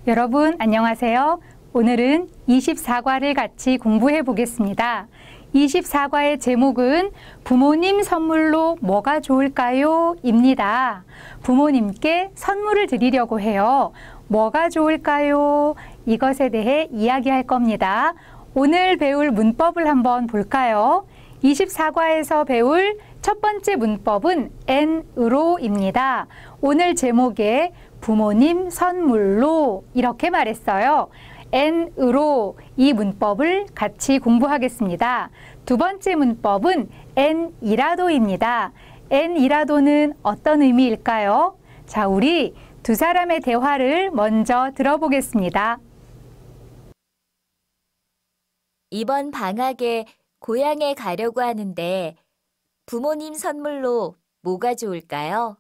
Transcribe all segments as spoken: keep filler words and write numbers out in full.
여러분 안녕하세요. 오늘은 이십사 과를 같이 공부해 보겠습니다. 이십사 과의 제목은 부모님 선물로 뭐가 좋을까요? 입니다. 부모님께 선물을 드리려고 해요. 뭐가 좋을까요? 이것에 대해 이야기할 겁니다. 오늘 배울 문법을 한번 볼까요? 이십사 과에서 배울 첫 번째 문법은 n으로입니다. 오늘 제목에 부모님 선물로 이렇게 말했어요. n으로 이 문법을 같이 공부하겠습니다. 두 번째 문법은 n이라도입니다. n이라도는 어떤 의미일까요? 자, 우리 두 사람의 대화를 먼저 들어보겠습니다. 이번 방학에 고향에 가려고 하는데 부모님 선물로 뭐가 좋을까요?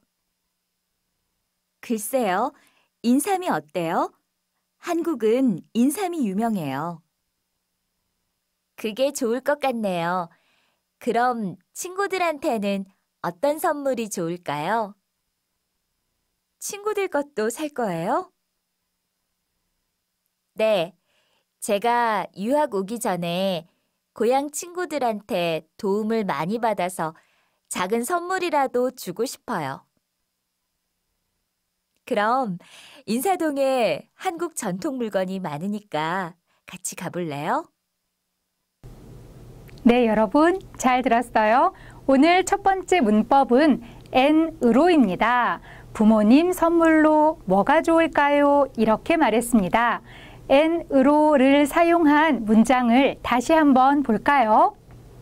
글쎄요, 인삼이 어때요? 한국은 인삼이 유명해요. 그게 좋을 것 같네요. 그럼 친구들한테는 어떤 선물이 좋을까요? 친구들 것도 살 거예요? 네, 제가 유학 오기 전에 고향 친구들한테 도움을 많이 받아서 작은 선물이라도 주고 싶어요. 그럼 인사동에 한국 전통 물건이 많으니까 같이 가볼래요? 네, 여러분 잘 들었어요? 오늘 첫 번째 문법은 n으로입니다. 부모님 선물로 뭐가 좋을까요? 이렇게 말했습니다. n으로를 사용한 문장을 다시 한번 볼까요?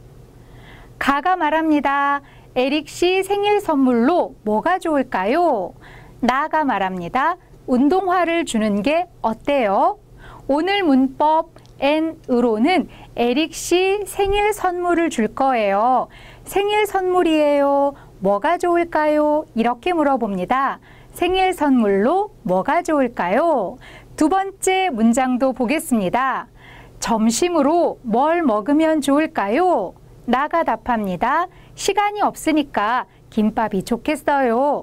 가가 말합니다. 에릭 씨 생일 선물로 뭐가 좋을까요? 나가 말합니다. 운동화를 주는 게 어때요? 오늘 문법 n으로는 에릭 씨 생일 선물을 줄 거예요. 생일 선물이에요. 뭐가 좋을까요? 이렇게 물어봅니다. 생일 선물로 뭐가 좋을까요? 두 번째 문장도 보겠습니다. 점심으로 뭘 먹으면 좋을까요? 나가 답합니다. 시간이 없으니까 김밥이 좋겠어요.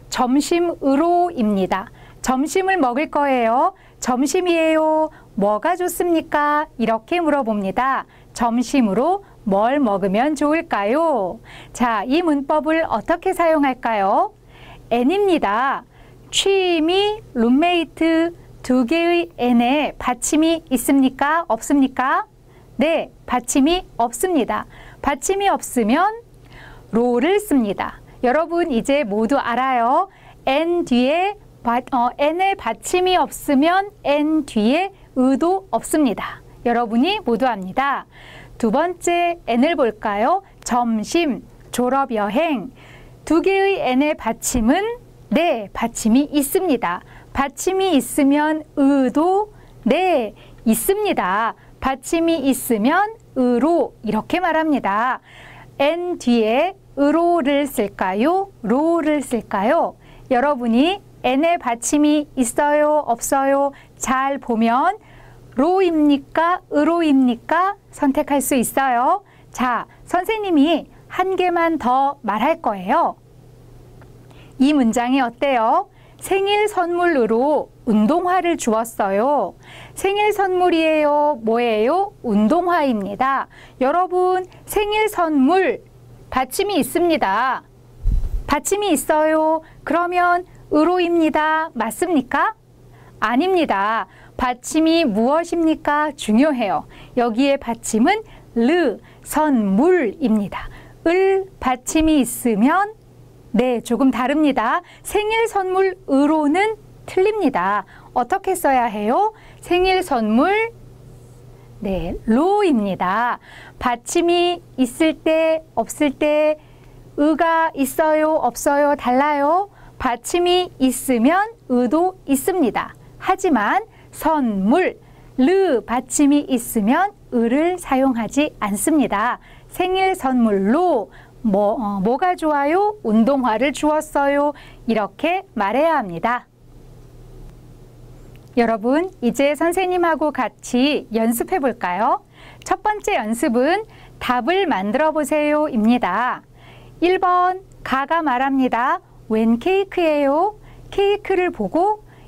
점심으로입니다. 점심을 먹을 거예요. 점심이에요. 뭐가 좋습니까? 이렇게 물어봅니다. 점심으로 뭘 먹으면 좋을까요? 자, 이 문법을 어떻게 사용할까요? n입니다. 취미, 룸메이트 두 개의 n에 받침이 있습니까? 없습니까? 네, 받침이 없습니다. 받침이 없으면 로를 씁니다. 여러분 이제 모두 알아요. n 뒤에 어, n의 받침이 없으면 n 뒤에 의도 없습니다. 여러분이 모두 압니다. 두 번째 n을 볼까요? 점심, 졸업여행. 두 개의 n의 받침은 네, 받침이 있습니다. 받침이 있으면 의도 네, 있습니다. 받침이 있으면 의로 이렇게 말합니다. n 뒤에 의로를 쓸까요? 로를 쓸까요? 여러분이 n의 받침이 있어요? 없어요? 잘 보면 로입니까? 의로입니까? 선택할 수 있어요. 자, 선생님이 한 개만 더 말할 거예요. 이 문장이 어때요? 생일 선물로 운동화를 주었어요. 생일 선물이에요. 뭐예요? 운동화입니다. 여러분, 생일 선물 받침이 있습니다. 받침이 있어요. 그러면 의로입니다. 맞습니까? 아닙니다. 받침이 무엇입니까? 중요해요. 여기에 받침은 르, 선물입니다. 을 받침이 있으면 네, 조금 다릅니다. 생일 선물 의로는 틀립니다. 어떻게 써야 해요? 생일 선물 네, 로입니다. 받침이 있을 때, 없을 때, 의가 있어요, 없어요, 달라요? 받침이 있으면 의도 있습니다. 하지만 선물, 르 받침이 있으면 의를 사용하지 않습니다. 생일 선물로 뭐, 어, 뭐가 좋아요? 운동화를 주었어요. 이렇게 말해야 합니다. 여러분, 이제 선생님하고 같이 연습해 볼까요? 첫 번째 연습은 답을 만들어 보세요 입니다. 일 번 가가 말합니다. 웬 케이크예요? 케이크를 보고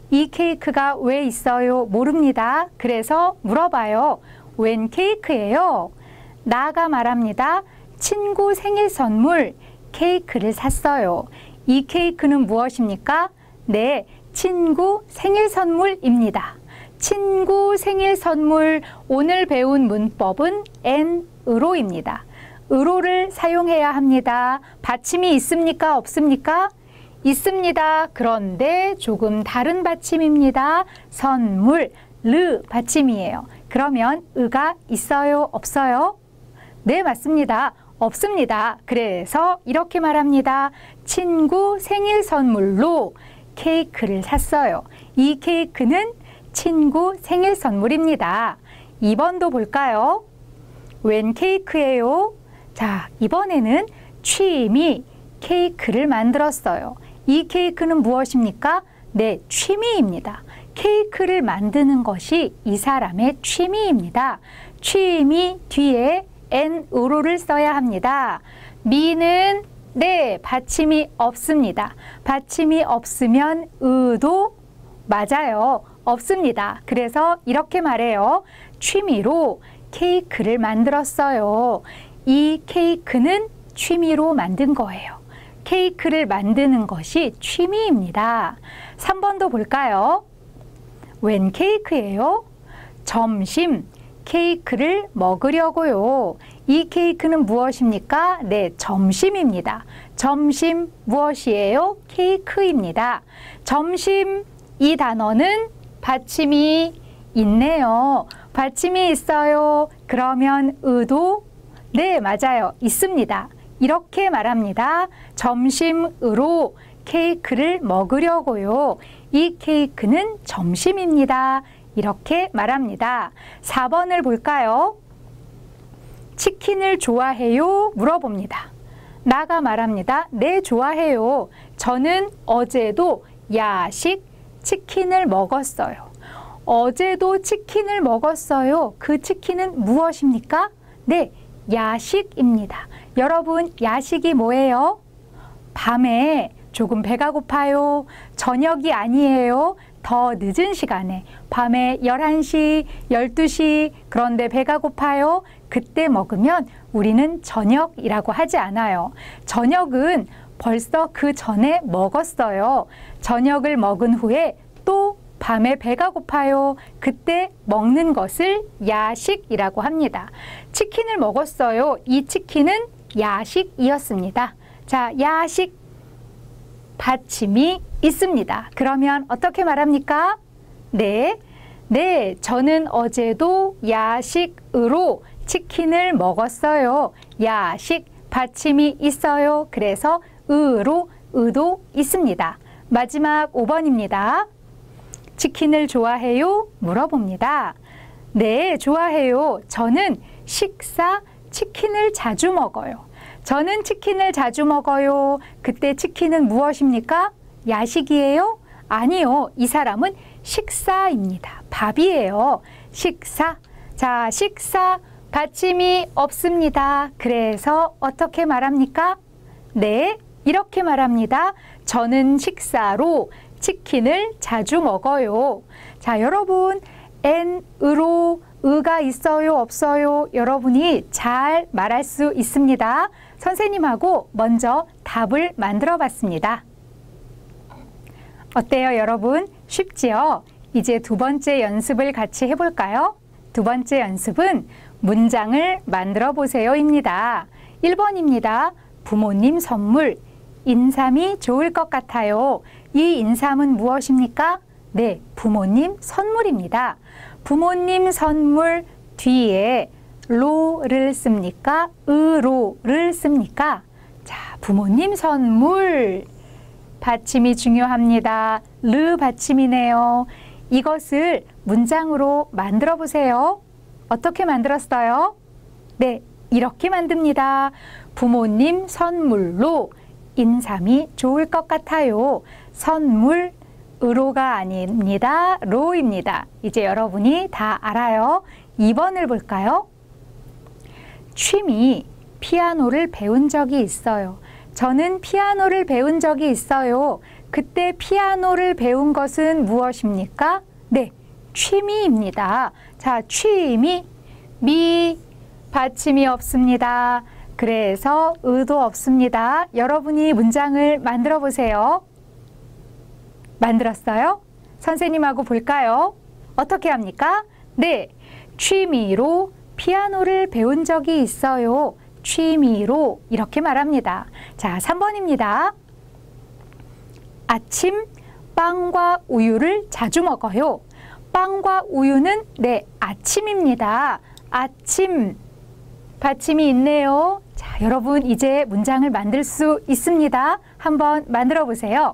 이 케이크가 왜 있어요? 모릅니다. 그래서 물어봐요. 웬 케이크예요? 나가 말합니다. 친구 생일 선물 케이크를 샀어요. 이 케이크는 무엇입니까? 네, 친구 생일 선물입니다. 친구 생일 선물, 오늘 배운 문법은 n으로입니다. 으로를 사용해야 합니다. 받침이 있습니까? 없습니까? 있습니다. 그런데 조금 다른 받침입니다. 선물, 르 받침이에요. 그러면 으가 있어요? 없어요? 네, 맞습니다. 없습니다. 그래서 이렇게 말합니다. 친구 생일 선물로 케이크를 샀어요. 이 케이크는 친구 생일 선물입니다. 이 번도 볼까요? 웬 케이크예요? 자, 이번에는 취미 케이크를 만들었어요. 이 케이크는 무엇입니까? 네, 취미입니다. 케이크를 만드는 것이 이 사람의 취미입니다. 취미 뒤에 n으로를 써야 합니다. 미는 네, 받침이 없습니다. 받침이 없으면 으도 맞아요. 없습니다. 그래서 이렇게 말해요. 취미로 케이크를 만들었어요. 이 케이크는 취미로 만든 거예요. 케이크를 만드는 것이 취미입니다. 삼 번도 볼까요? 웬 케이크예요? 점심 케이크를 먹으려고요. 이 케이크는 무엇입니까? 네, 점심입니다. 점심 무엇이에요? 케이크입니다. 점심 이 단어는 받침이 있네요. 받침이 있어요. 그러면 으도 네, 맞아요. 있습니다. 이렇게 말합니다. 점심으로 케이크를 먹으려고요. 이 케이크는 점심입니다. 이렇게 말합니다. 사 번을 볼까요? 치킨을 좋아해요? 물어봅니다. 나가 말합니다. 네, 좋아해요. 저는 어제도 야식 치킨을 먹었어요. 어제도 치킨을 먹었어요. 그 치킨은 무엇입니까? 네, 야식입니다. 여러분, 야식이 뭐예요? 밤에 조금 배가 고파요. 저녁이 아니에요. 더 늦은 시간에 밤에 열한 시, 열두 시 그런데 배가 고파요. 그때 먹으면 우리는 저녁이라고 하지 않아요. 저녁은 벌써 그 전에 먹었어요. 저녁을 먹은 후에 또 밤에 배가 고파요. 그때 먹는 것을 야식이라고 합니다. 치킨을 먹었어요. 이 치킨은 야식이었습니다. 자, 야식 받침이 있습니다. 그러면 어떻게 말합니까? 네, 네, 저는 어제도 야식으로 치킨을 먹었어요. 야식 받침이 있어요. 그래서 으로 으도 있습니다. 마지막 오 번입니다. 치킨을 좋아해요? 물어봅니다. 네, 좋아해요. 저는 식사 치킨을 자주 먹어요. 저는 치킨을 자주 먹어요. 그때 치킨은 무엇입니까? 야식이에요? 아니요. 이 사람은 식사입니다. 밥이에요. 식사. 자, 식사 받침이 없습니다. 그래서 어떻게 말합니까? 네, 이렇게 말합니다. 저는 식사로 치킨을 자주 먹어요. 자, 여러분, n으로 으가 있어요, 없어요? 여러분이 잘 말할 수 있습니다. 선생님하고 먼저 답을 만들어 봤습니다. 어때요, 여러분? 쉽지요? 이제 두 번째 연습을 같이 해볼까요? 두 번째 연습은 문장을 만들어 보세요입니다. 일 번입니다. 부모님 선물, 인삼이 좋을 것 같아요. 이 인삼은 무엇입니까? 네, 부모님 선물입니다. 부모님 선물 뒤에 로를 씁니까? 으로를 씁니까? 자, 부모님 선물. 받침이 중요합니다. 르 받침이네요. 이것을 문장으로 만들어 보세요. 어떻게 만들었어요? 네, 이렇게 만듭니다. 부모님 선물로 인삼이 좋을 것 같아요. 선물, 으로가 아닙니다. 로입니다. 이제 여러분이 다 알아요. 이 번을 볼까요? 취미, 피아노를 배운 적이 있어요. 저는 피아노를 배운 적이 있어요. 그때 피아노를 배운 것은 무엇입니까? 네, 취미입니다. 자, 취미, 미, 받침이 없습니다. 그래서 의도 없습니다. 여러분이 문장을 만들어 보세요. 만들었어요? 선생님하고 볼까요? 어떻게 합니까? 네, 취미로 피아노를 배운 적이 있어요. 취미로 이렇게 말합니다. 자, 삼 번입니다. 아침 빵과 우유를 자주 먹어요. 빵과 우유는 네, 아침입니다. 아침, 받침이 있네요. 자, 여러분 이제 문장을 만들 수 있습니다. 한번 만들어 보세요.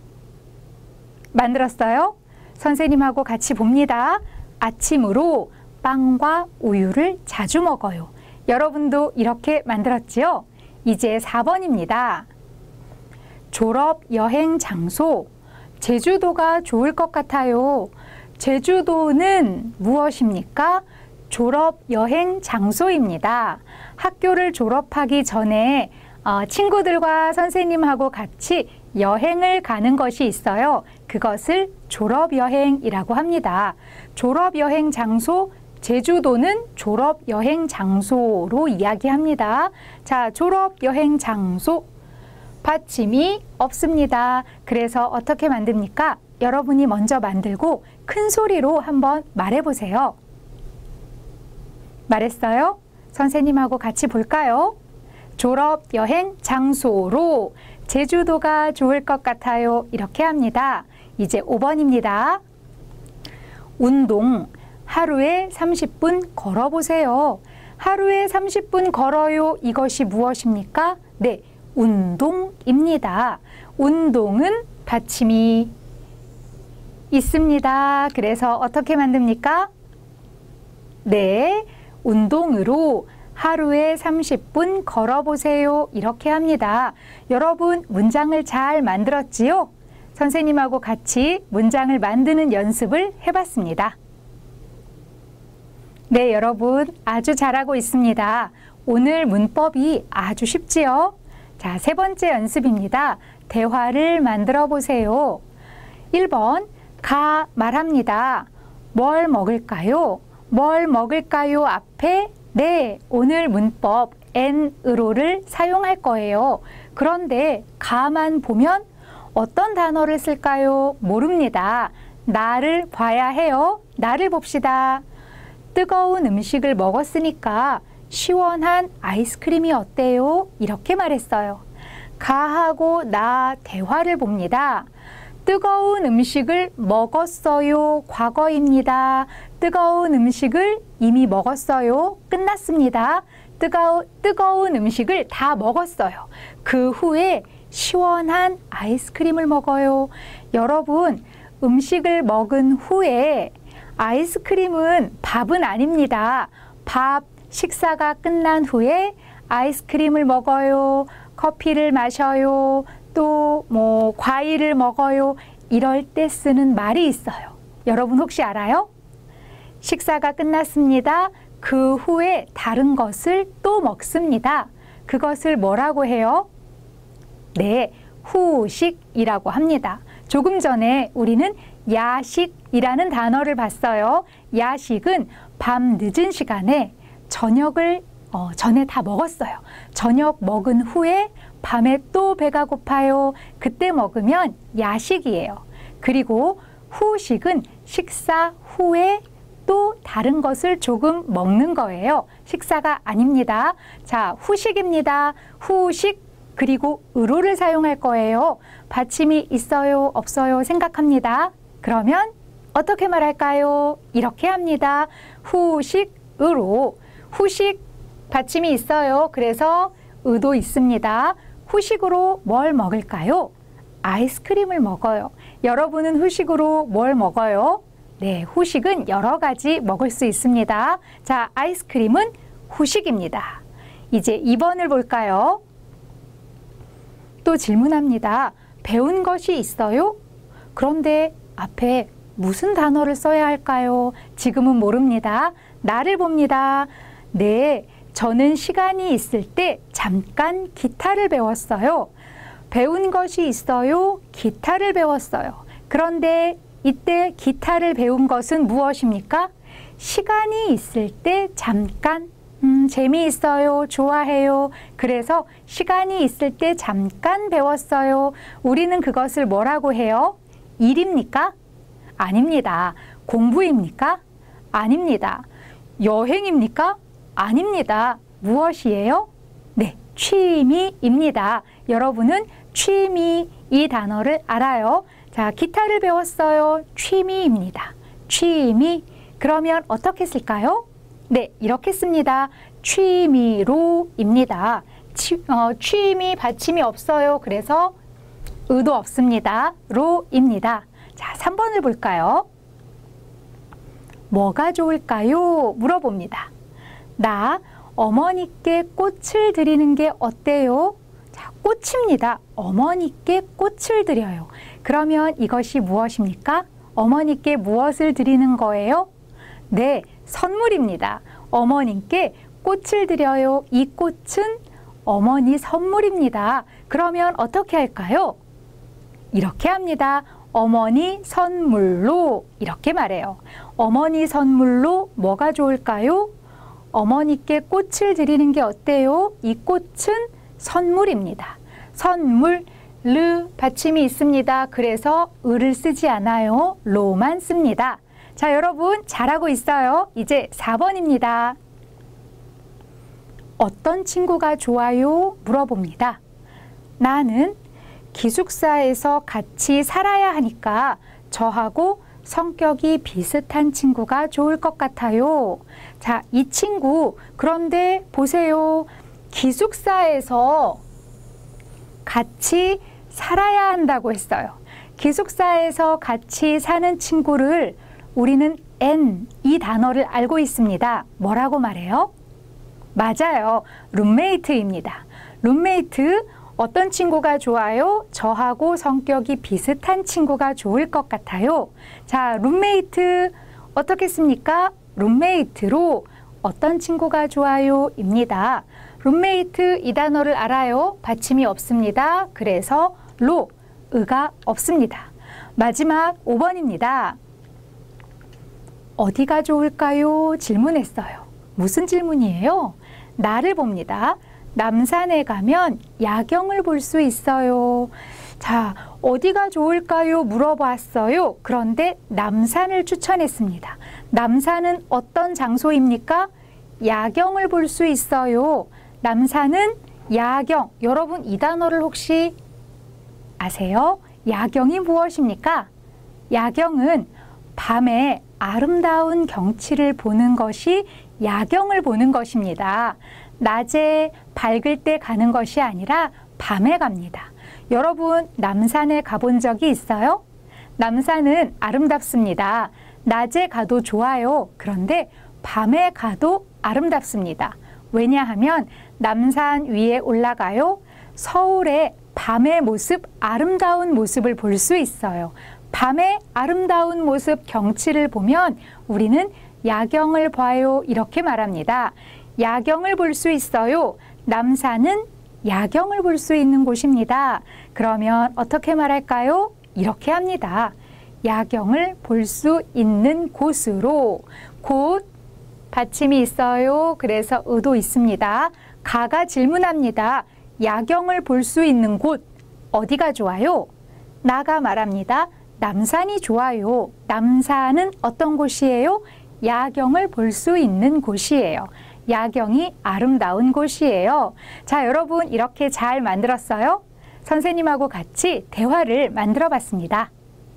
만들었어요? 선생님하고 같이 봅니다. 아침으로 빵과 우유를 자주 먹어요. 여러분도 이렇게 만들었지요? 이제 사 번입니다. 졸업 여행 장소, 제주도가 좋을 것 같아요. 제주도는 무엇입니까? 졸업 여행 장소입니다. 학교를 졸업하기 전에 어, 친구들과 선생님하고 같이 여행을 가는 것이 있어요. 그것을 졸업 여행이라고 합니다. 졸업 여행 장소, 제주도는 졸업 여행 장소로 이야기합니다. 자, 졸업 여행 장소, 받침이 없습니다. 그래서 어떻게 만듭니까? 여러분이 먼저 만들고 큰 소리로 한번 말해보세요. 말했어요? 선생님하고 같이 볼까요? 졸업 여행 장소로 제주도가 좋을 것 같아요. 이렇게 합니다. 이제 오 번입니다. 운동, 하루에 삼십 분 걸어보세요. 하루에 삼십 분 걸어요. 이것이 무엇입니까? 네, 운동입니다. 운동은 받침이 있습니다. 그래서 어떻게 만듭니까? 네, 운동으로 하루에 삼십 분 걸어보세요. 이렇게 합니다. 여러분 문장을 잘 만들었지요? 선생님하고 같이 문장을 만드는 연습을 해봤습니다. 네, 여러분 아주 잘하고 있습니다. 오늘 문법이 아주 쉽지요? 자, 세 번째 연습입니다. 대화를 만들어 보세요. 일 번, 가 말합니다. 뭘 먹을까요? 뭘 먹을까요? 앞에 네, 오늘 문법 n으로를 사용할 거예요. 그런데 가만 보면 어떤 단어를 쓸까요? 모릅니다. 나를 봐야 해요. 나를 봅시다. 뜨거운 음식을 먹었으니까 시원한 아이스크림이 어때요? 이렇게 말했어요. 가하고 나 대화를 봅니다. 뜨거운 음식을 먹었어요. 과거입니다. 뜨거운 음식을 이미 먹었어요. 끝났습니다. 뜨거우, 뜨거운 음식을 다 먹었어요. 그 후에 시원한 아이스크림을 먹어요. 여러분, 음식을 먹은 후에 아이스크림은 밥은 아닙니다. 밥, 식사가 끝난 후에 아이스크림을 먹어요. 커피를 마셔요. 또 뭐 과일을 먹어요. 이럴 때 쓰는 말이 있어요. 여러분 혹시 알아요? 식사가 끝났습니다. 그 후에 다른 것을 또 먹습니다. 그것을 뭐라고 해요? 네, 후식이라고 합니다. 조금 전에 우리는 야식이라는 단어를 봤어요. 야식은 밤 늦은 시간에 저녁을 어, 전에 다 먹었어요. 저녁 먹은 후에 밤에 또 배가 고파요. 그때 먹으면 야식이에요. 그리고 후식은 식사 후에 또 다른 것을 조금 먹는 거예요. 식사가 아닙니다. 자, 후식입니다. 후식 그리고 으로를 사용할 거예요. 받침이 있어요, 없어요 생각합니다. 그러면 어떻게 말할까요? 이렇게 합니다. 후식으로. 후식 받침이 있어요. 그래서 의도 있습니다. 후식으로 뭘 먹을까요? 아이스크림을 먹어요. 여러분은 후식으로 뭘 먹어요? 네, 후식은 여러 가지 먹을 수 있습니다. 자, 아이스크림은 후식입니다. 이제 이 번을 볼까요? 또 질문합니다. 배운 것이 있어요? 그런데 앞에 무슨 단어를 써야 할까요? 지금은 모릅니다. 나를 봅니다. 네, 저는 시간이 있을 때 잠깐 기타를 배웠어요. 배운 것이 있어요. 기타를 배웠어요. 그런데 이때 기타를 배운 것은 무엇입니까? 시간이 있을 때 잠깐 음, 재미있어요. 좋아해요. 그래서 시간이 있을 때 잠깐 배웠어요. 우리는 그것을 뭐라고 해요? 일입니까? 아닙니다. 공부입니까? 아닙니다. 여행입니까? 아닙니다. 무엇이에요? 네, 취미입니다. 여러분은 취미 이 단어를 알아요. 자, 기타를 배웠어요. 취미입니다. 취미. 그러면 어떻게 쓸까요? 네, 이렇게 씁니다. 취미로입니다. 취, 어, 취미 받침이 없어요. 그래서 의도 없습니다. 로입니다. 자, 삼 번을 볼까요? 뭐가 좋을까요? 물어봅니다. 나 어머니께 꽃을 드리는 게 어때요? 자, 꽃입니다. 어머니께 꽃을 드려요. 그러면 이것이 무엇입니까? 어머니께 무엇을 드리는 거예요? 네, 선물입니다. 어머님께 꽃을 드려요. 이 꽃은 어머니 선물입니다. 그러면 어떻게 할까요? 이렇게 합니다. 어머니 선물로 이렇게 말해요. 어머니 선물로 뭐가 좋을까요? 어머니께 꽃을 드리는 게 어때요? 이 꽃은 선물입니다. 선물, 르 받침이 있습니다. 그래서 을을 쓰지 않아요. 로만 씁니다. 자, 여러분 잘하고 있어요. 이제 사 번입니다. 어떤 친구가 좋아요? 물어봅니다. 나는 기숙사에서 같이 살아야 하니까 저하고 성격이 비슷한 친구가 좋을 것 같아요. 자, 이 친구, 그런데 보세요. 기숙사에서 같이 살아야 한다고 했어요. 기숙사에서 같이 사는 친구를 우리는 N, 이 단어를 알고 있습니다. 뭐라고 말해요? 맞아요. 룸메이트입니다. 룸메이트, 어떤 친구가 좋아요? 저하고 성격이 비슷한 친구가 좋을 것 같아요. 자, 룸메이트 어떻게 씁니까? 룸메이트로 어떤 친구가 좋아요? 입니다. 룸메이트 이 단어를 알아요? 받침이 없습니다. 그래서 로, 의가 없습니다. 마지막 오 번입니다. 어디가 좋을까요? 질문했어요. 무슨 질문이에요? 나를 봅니다. 남산에 가면 야경을 볼 수 있어요. 자, 어디가 좋을까요? 물어봤어요. 그런데 남산을 추천했습니다. 남산은 어떤 장소입니까? 야경을 볼 수 있어요. 남산은 야경. 여러분 이 단어를 혹시 아세요? 야경이 무엇입니까? 야경은 밤에 아름다운 경치를 보는 것이 야경을 보는 것입니다. 낮에 밝을 때 가는 것이 아니라 밤에 갑니다. 여러분 남산에 가본 적이 있어요? 남산은 아름답습니다. 낮에 가도 좋아요. 그런데 밤에 가도 아름답습니다. 왜냐하면 남산 위에 올라가요. 서울의 밤의 모습, 아름다운 모습을 볼 수 있어요. 밤의 아름다운 모습, 경치를 보면 우리는 야경을 봐요. 이렇게 말합니다. 야경을 볼 수 있어요. 남산은 야경을 볼 수 있는 곳입니다. 그러면 어떻게 말할까요? 이렇게 합니다. 야경을 볼 수 있는 곳으로. 곳, 받침이 있어요. 그래서 의도 있습니다. 가가 질문합니다. 야경을 볼 수 있는 곳, 어디가 좋아요? 나가 말합니다. 남산이 좋아요. 남산은 어떤 곳이에요? 야경을 볼 수 있는 곳이에요. 야경이 아름다운 곳이에요. 자, 여러분 이렇게 잘 만들었어요? 선생님하고 같이 대화를 만들어 봤습니다.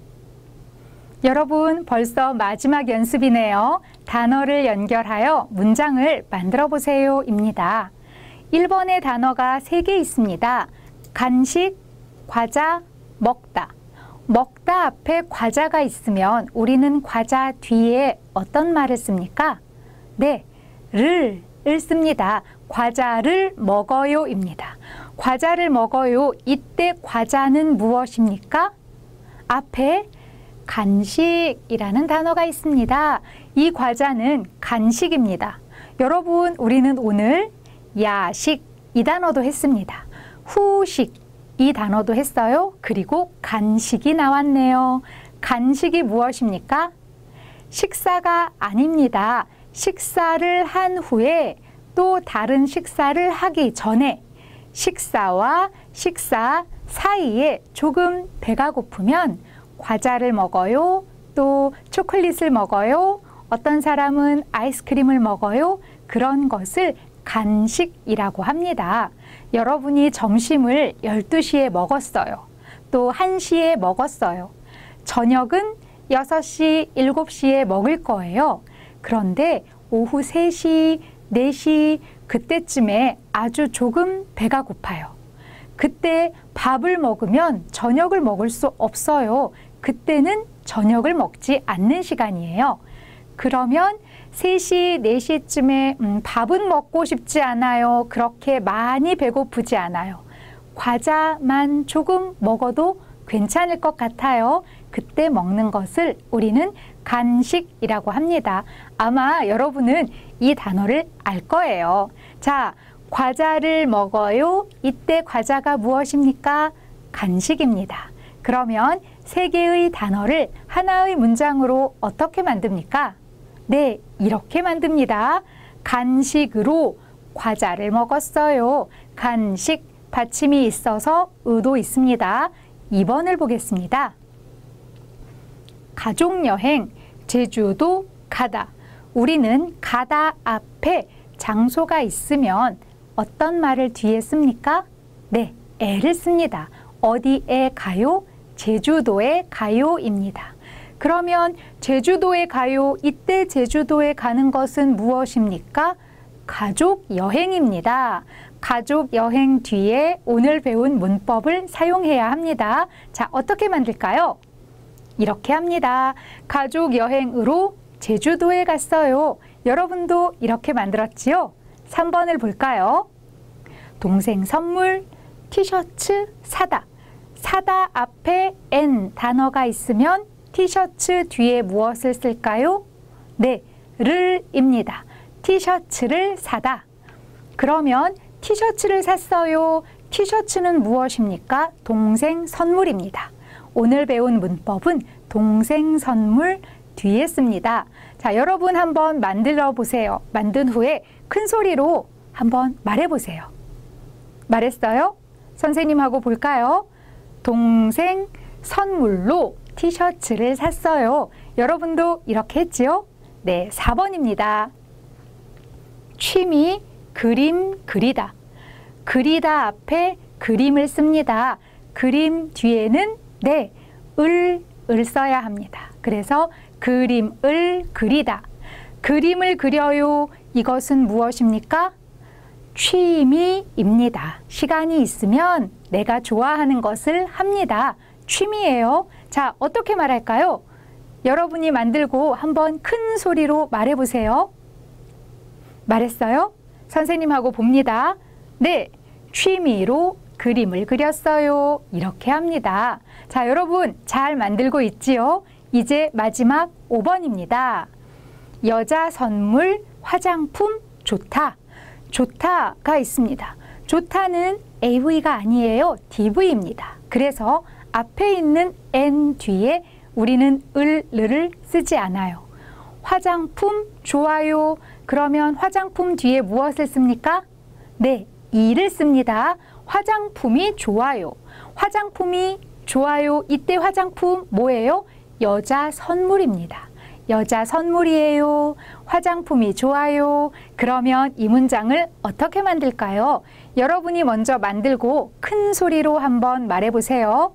여러분 벌써 마지막 연습이네요. 단어를 연결하여 문장을 만들어 보세요 입니다. 일 번의 단어가 세 개 있습니다. 간식, 과자, 먹다. 먹다 앞에 과자가 있으면 우리는 과자 뒤에 어떤 말을 씁니까? 네, 를, 을 씁니다. 과자를 먹어요 입니다. 과자를 먹어요. 이때 과자는 무엇입니까? 앞에 간식이라는 단어가 있습니다. 이 과자는 간식입니다. 여러분, 우리는 오늘 야식 이 단어도 했습니다. 후식 이 단어도 했어요. 그리고 간식이 나왔네요. 간식이 무엇입니까? 식사가 아닙니다. 식사를 한 후에 또 다른 식사를 하기 전에 식사와 식사 사이에 조금 배가 고프면 과자를 먹어요. 또 초콜릿을 먹어요. 어떤 사람은 아이스크림을 먹어요. 그런 것을 간식이라고 합니다. 여러분이 점심을 열두 시에 먹었어요. 또 한 시에 먹었어요. 저녁은 여섯 시, 일곱 시에 먹을 거예요. 그런데 오후 세 시, 네 시 그때쯤에 아주 조금 배가 고파요. 그때 밥을 먹으면 저녁을 먹을 수 없어요. 그때는 저녁을 먹지 않는 시간이에요. 그러면 세 시, 네 시쯤에 음, 밥은 먹고 싶지 않아요. 그렇게 많이 배고프지 않아요. 과자만 조금 먹어도 괜찮을 것 같아요. 그때 먹는 것을 우리는 간식이라고 합니다. 아마 여러분은 이 단어를 알 거예요. 자, 과자를 먹어요. 이때 과자가 무엇입니까? 간식입니다. 그러면 세 개의 단어를 하나의 문장으로 어떻게 만듭니까? 네, 이렇게 만듭니다. 간식으로 과자를 먹었어요. 간식, 받침이 있어서 의도 있습니다. 이 번을 보겠습니다. 가족여행, 제주도 가다. 우리는 가다 앞에 장소가 있으면 어떤 말을 뒤에 씁니까? 네, 에를 씁니다. 어디에 가요? 제주도에 가요입니다. 그러면 제주도에 가요. 이때 제주도에 가는 것은 무엇입니까? 가족 여행입니다. 가족 여행 뒤에 오늘 배운 문법을 사용해야 합니다. 자, 어떻게 만들까요? 이렇게 합니다. 가족 여행으로 제주도에 갔어요. 여러분도 이렇게 만들었지요? 삼 번을 볼까요? 동생 선물, 티셔츠 사다. 사다 앞에 N 단어가 있으면 티셔츠 뒤에 무엇을 쓸까요? 네, 를입니다. 티셔츠를 사다. 그러면 티셔츠를 샀어요. 티셔츠는 무엇입니까? 동생 선물입니다. 오늘 배운 문법은 동생 선물 뒤에 씁니다. 자, 여러분 한번 만들어 보세요. 만든 후에 큰 소리로 한번 말해 보세요. 말했어요? 선생님하고 볼까요? 동생 선물로 티셔츠를 샀어요. 여러분도 이렇게 했지요? 네, 사 번입니다. 취미, 그림 그리다. 그리다 앞에 그림을 씁니다. 그림 뒤에는 네, 을, 을 써야 합니다. 그래서 그림을 그리다. 그림을 그려요. 이것은 무엇입니까? 취미입니다. 시간이 있으면 내가 좋아하는 것을 합니다. 취미예요. 자, 어떻게 말할까요? 여러분이 만들고 한번 큰 소리로 말해보세요. 말했어요? 선생님하고 봅니다. 네, 취미로 그림을 그렸어요. 이렇게 합니다. 자, 여러분 잘 만들고 있지요? 이제 마지막 오 번입니다. 여자 선물, 화장품 좋다. 좋다가 있습니다. 좋다는 에이브이가 아니에요. 디브이입니다. 그래서 앞에 있는 N 뒤에 우리는 을, 를 쓰지 않아요. 화장품 좋아요. 그러면 화장품 뒤에 무엇을 씁니까? 네, 이를 씁니다. 화장품이 좋아요. 화장품이 좋아요. 이때 화장품 뭐예요? 여자 선물입니다. 여자 선물이에요. 화장품이 좋아요. 그러면 이 문장을 어떻게 만들까요? 여러분이 먼저 만들고 큰 소리로 한번 말해보세요.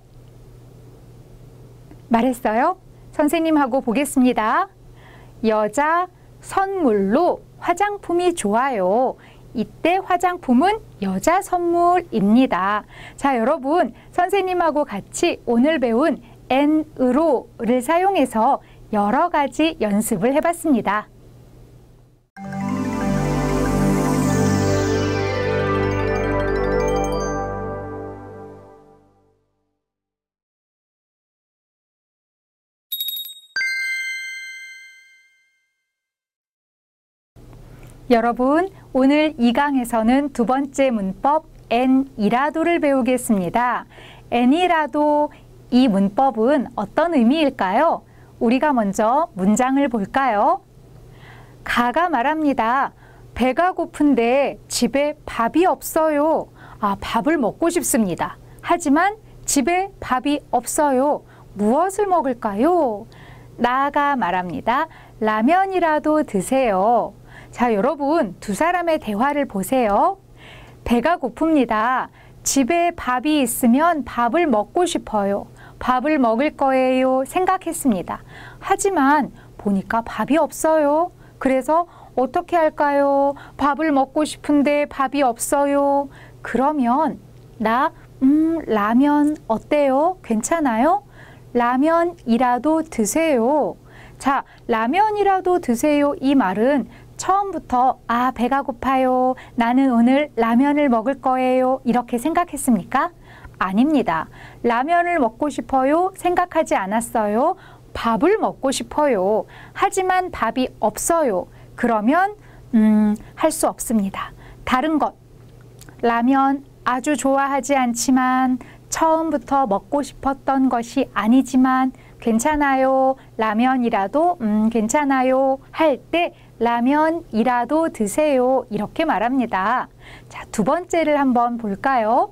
말했어요? 선생님하고 보겠습니다. 여자 선물로 화장품이 좋아요. 이때 화장품은 여자 선물입니다. 자, 여러분 선생님하고 같이 오늘 배운 N으로를 사용해서 여러 가지 연습을 해봤습니다. 여러분, 오늘 이 강에서는 두 번째 문법 n이라도를 배우겠습니다. n이라도 이 문법은 어떤 의미일까요? 우리가 먼저 문장을 볼까요? 가가 말합니다. 배가 고픈데 집에 밥이 없어요. 아, 밥을 먹고 싶습니다. 하지만 집에 밥이 없어요. 무엇을 먹을까요? 나가 말합니다. 라면이라도 드세요. 자, 여러분 두 사람의 대화를 보세요. 배가 고픕니다. 집에 밥이 있으면 밥을 먹고 싶어요. 밥을 먹을 거예요. 생각했습니다. 하지만 보니까 밥이 없어요. 그래서 어떻게 할까요? 밥을 먹고 싶은데 밥이 없어요. 그러면 나 음, 라면 어때요? 괜찮아요? 라면이라도 드세요. 자, 라면이라도 드세요. 이 말은 처음부터 아, 배가 고파요. 나는 오늘 라면을 먹을 거예요. 이렇게 생각했습니까? 아닙니다. 라면을 먹고 싶어요. 생각하지 않았어요. 밥을 먹고 싶어요. 하지만 밥이 없어요. 그러면 음, 할 수 없습니다. 다른 것. 라면 아주 좋아하지 않지만 처음부터 먹고 싶었던 것이 아니지만 괜찮아요. 라면이라도 음, 괜찮아요. 할 때 라면이라도 드세요. 이렇게 말합니다. 자, 두 번째를 한번 볼까요?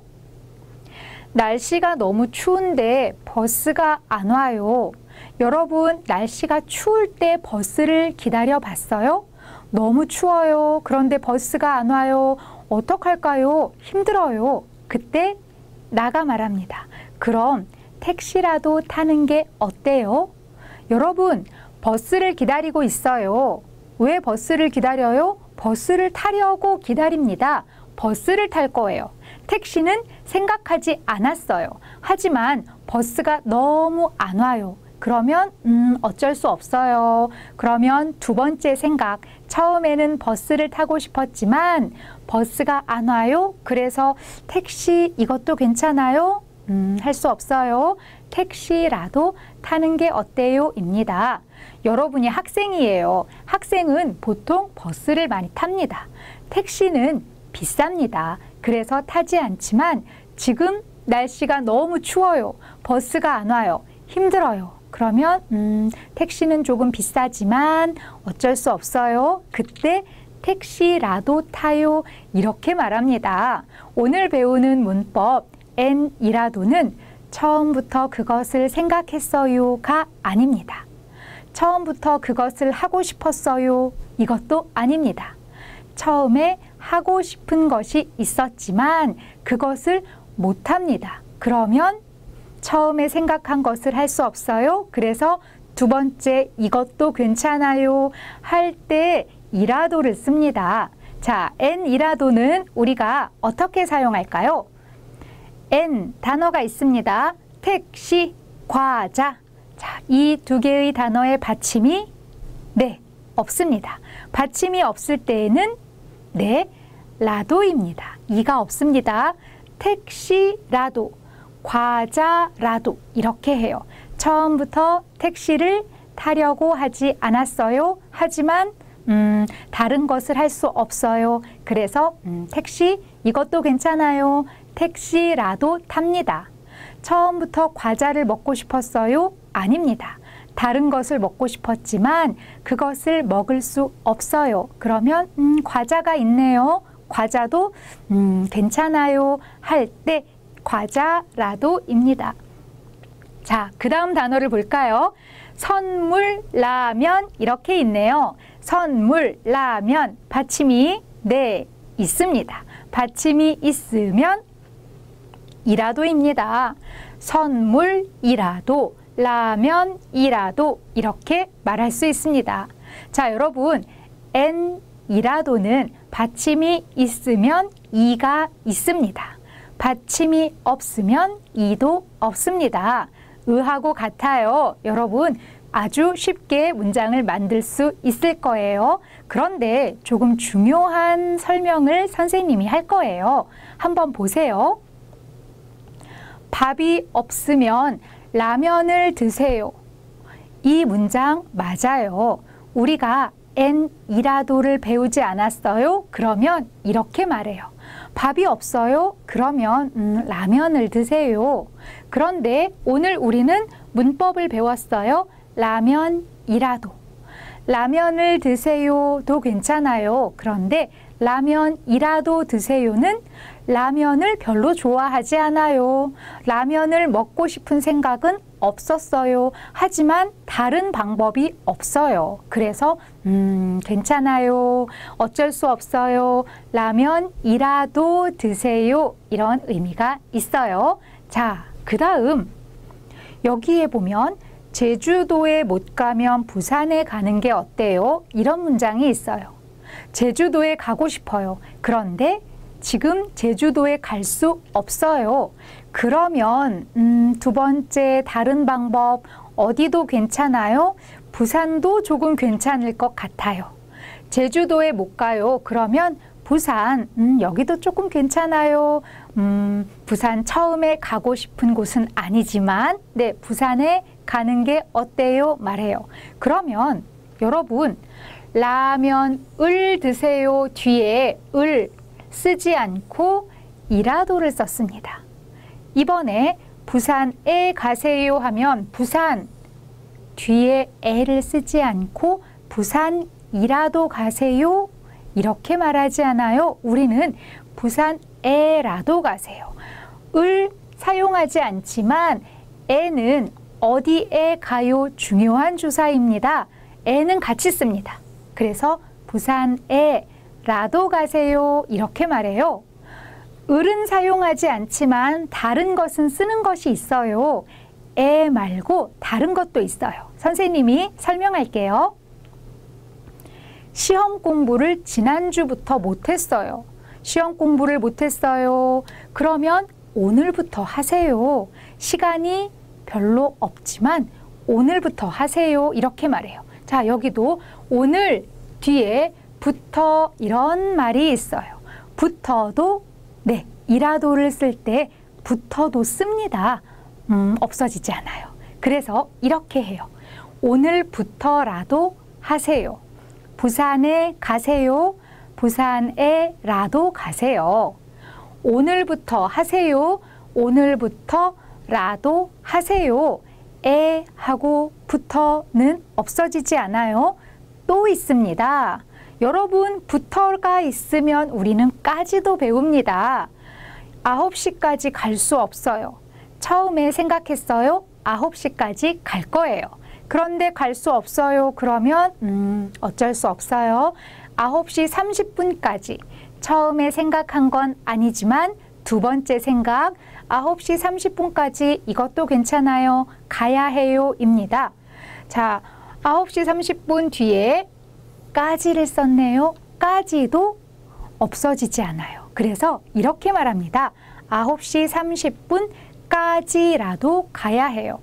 날씨가 너무 추운데 버스가 안 와요. 여러분, 날씨가 추울 때 버스를 기다려 봤어요? 너무 추워요. 그런데 버스가 안 와요. 어떡할까요? 힘들어요. 그때 나가 말합니다. 그럼 택시라도 타는 게 어때요? 여러분, 버스를 기다리고 있어요. 왜 버스를 기다려요? 버스를 타려고 기다립니다. 버스를 탈 거예요. 택시는 생각하지 않았어요. 하지만 버스가 너무 안 와요. 그러면 음, 어쩔 수 없어요. 그러면 두 번째 생각. 처음에는 버스를 타고 싶었지만 버스가 안 와요. 그래서 택시 이것도 괜찮아요? 음, 할 수 없어요. 택시라도 타는 게 어때요? 입니다. 여러분이 학생이에요. 학생은 보통 버스를 많이 탑니다. 택시는 비쌉니다. 그래서 타지 않지만 지금 날씨가 너무 추워요. 버스가 안 와요. 힘들어요. 그러면 음, 택시는 조금 비싸지만 어쩔 수 없어요. 그때 택시라도 타요. 이렇게 말합니다. 오늘 배우는 문법 n이라도는 처음부터 그것을 생각했어요가 아닙니다. 처음부터 그것을 하고 싶었어요. 이것도 아닙니다. 처음에 하고 싶은 것이 있었지만 그것을 못합니다. 그러면 처음에 생각한 것을 할 수 없어요. 그래서 두 번째 이것도 괜찮아요. 할 때 이라도를 씁니다. 자, n이라도는 우리가 어떻게 사용할까요? n 단어가 있습니다. 택시, 과자. 자, 이 두 개의 단어의 받침이 네, 없습니다. 받침이 없을 때에는 네, 라도입니다. 이가 없습니다. 택시라도, 과자라도 이렇게 해요. 처음부터 택시를 타려고 하지 않았어요. 하지만 음, 다른 것을 할 수 없어요. 그래서 음, 택시 이것도 괜찮아요. 택시라도 탑니다. 처음부터 과자를 먹고 싶었어요? 아닙니다. 다른 것을 먹고 싶었지만 그것을 먹을 수 없어요. 그러면 음, 과자가 있네요. 과자도 음, 괜찮아요. 할 때 과자라도입니다. 자, 그 다음 단어를 볼까요? 선물, 라면 이렇게 있네요. 선물, 라면 받침이 네, 있습니다. 받침이 있으면 이라도입니다. 선물이라도, 라면이라도 이렇게 말할 수 있습니다. 자, 여러분 n이라도는 받침이 있으면 이가 있습니다. 받침이 없으면 이도 없습니다. 의하고 같아요. 여러분 아주 쉽게 문장을 만들 수 있을 거예요. 그런데 조금 중요한 설명을 선생님이 할 거예요. 한번 보세요. 밥이 없으면 라면을 드세요. 이 문장 맞아요. 우리가 n이라도를 배우지 않았어요? 그러면 이렇게 말해요. 밥이 없어요? 그러면 음, 라면을 드세요. 그런데 오늘 우리는 문법을 배웠어요. 라면이라도. 라면을 드세요도 괜찮아요. 그런데 라면이라도 드세요는 라면을 별로 좋아하지 않아요. 라면을 먹고 싶은 생각은 없었어요. 하지만 다른 방법이 없어요. 그래서 음, 괜찮아요. 어쩔 수 없어요. 라면이라도 드세요. 이런 의미가 있어요. 자, 그 다음 여기에 보면 제주도에 못 가면 부산에 가는 게 어때요? 이런 문장이 있어요. 제주도에 가고 싶어요. 그런데 지금 제주도에 갈 수 없어요. 그러면 음, 두 번째 다른 방법 어디도 괜찮아요? 부산도 조금 괜찮을 것 같아요. 제주도에 못 가요. 그러면 부산 음, 여기도 조금 괜찮아요. 음, 부산 처음에 가고 싶은 곳은 아니지만 네, 부산에 가는 게 어때요? 말해요. 그러면 여러분 라면을 드세요 뒤에 을 쓰지 않고 이라도를 썼습니다. 이번에 부산에 가세요 하면 부산 뒤에 에를 쓰지 않고 부산이라도 가세요 이렇게 말하지 않아요. 우리는 부산에라도 가세요. 을 사용하지 않지만 에는 어디에 가요 중요한 주사입니다. 에는 같이 씁니다. 그래서 부산에라도 가세요 이렇게 말해요. 을은 사용하지 않지만 다른 것은 쓰는 것이 있어요. 에 말고 다른 것도 있어요. 선생님이 설명할게요. 시험 공부를 지난주부터 못했어요. 시험 공부를 못했어요. 그러면 오늘부터 하세요. 시간이 별로 없지만 오늘부터 하세요. 이렇게 말해요. 자, 여기도 오늘 뒤에 부터 이런 말이 있어요. 부터도 네, 이라도를 쓸 때 부터도 씁니다. 음, 없어지지 않아요. 그래서 이렇게 해요. 오늘부터라도 하세요. 부산에 가세요. 부산에라도 가세요. 오늘부터 하세요. 오늘부터라도 하세요. 에 하고 부터는 없어지지 않아요. 또 있습니다. 여러분 부터가 있으면 우리는 까지도 배웁니다. 아홉 시까지 갈 수 없어요. 처음에 생각했어요. 아홉 시까지 갈 거예요. 그런데 갈 수 없어요. 그러면 음, 어쩔 수 없어요. 아홉 시 삼십 분까지 처음에 생각한 건 아니지만 두 번째 생각 아홉 시 삼십 분까지 이것도 괜찮아요. 가야 해요 입니다. 자, 아홉 시 삼십 분 뒤에 까지를 썼네요. 까지도 없어지지 않아요. 그래서 이렇게 말합니다. 아홉 시 삼십 분까지라도 가야 해요.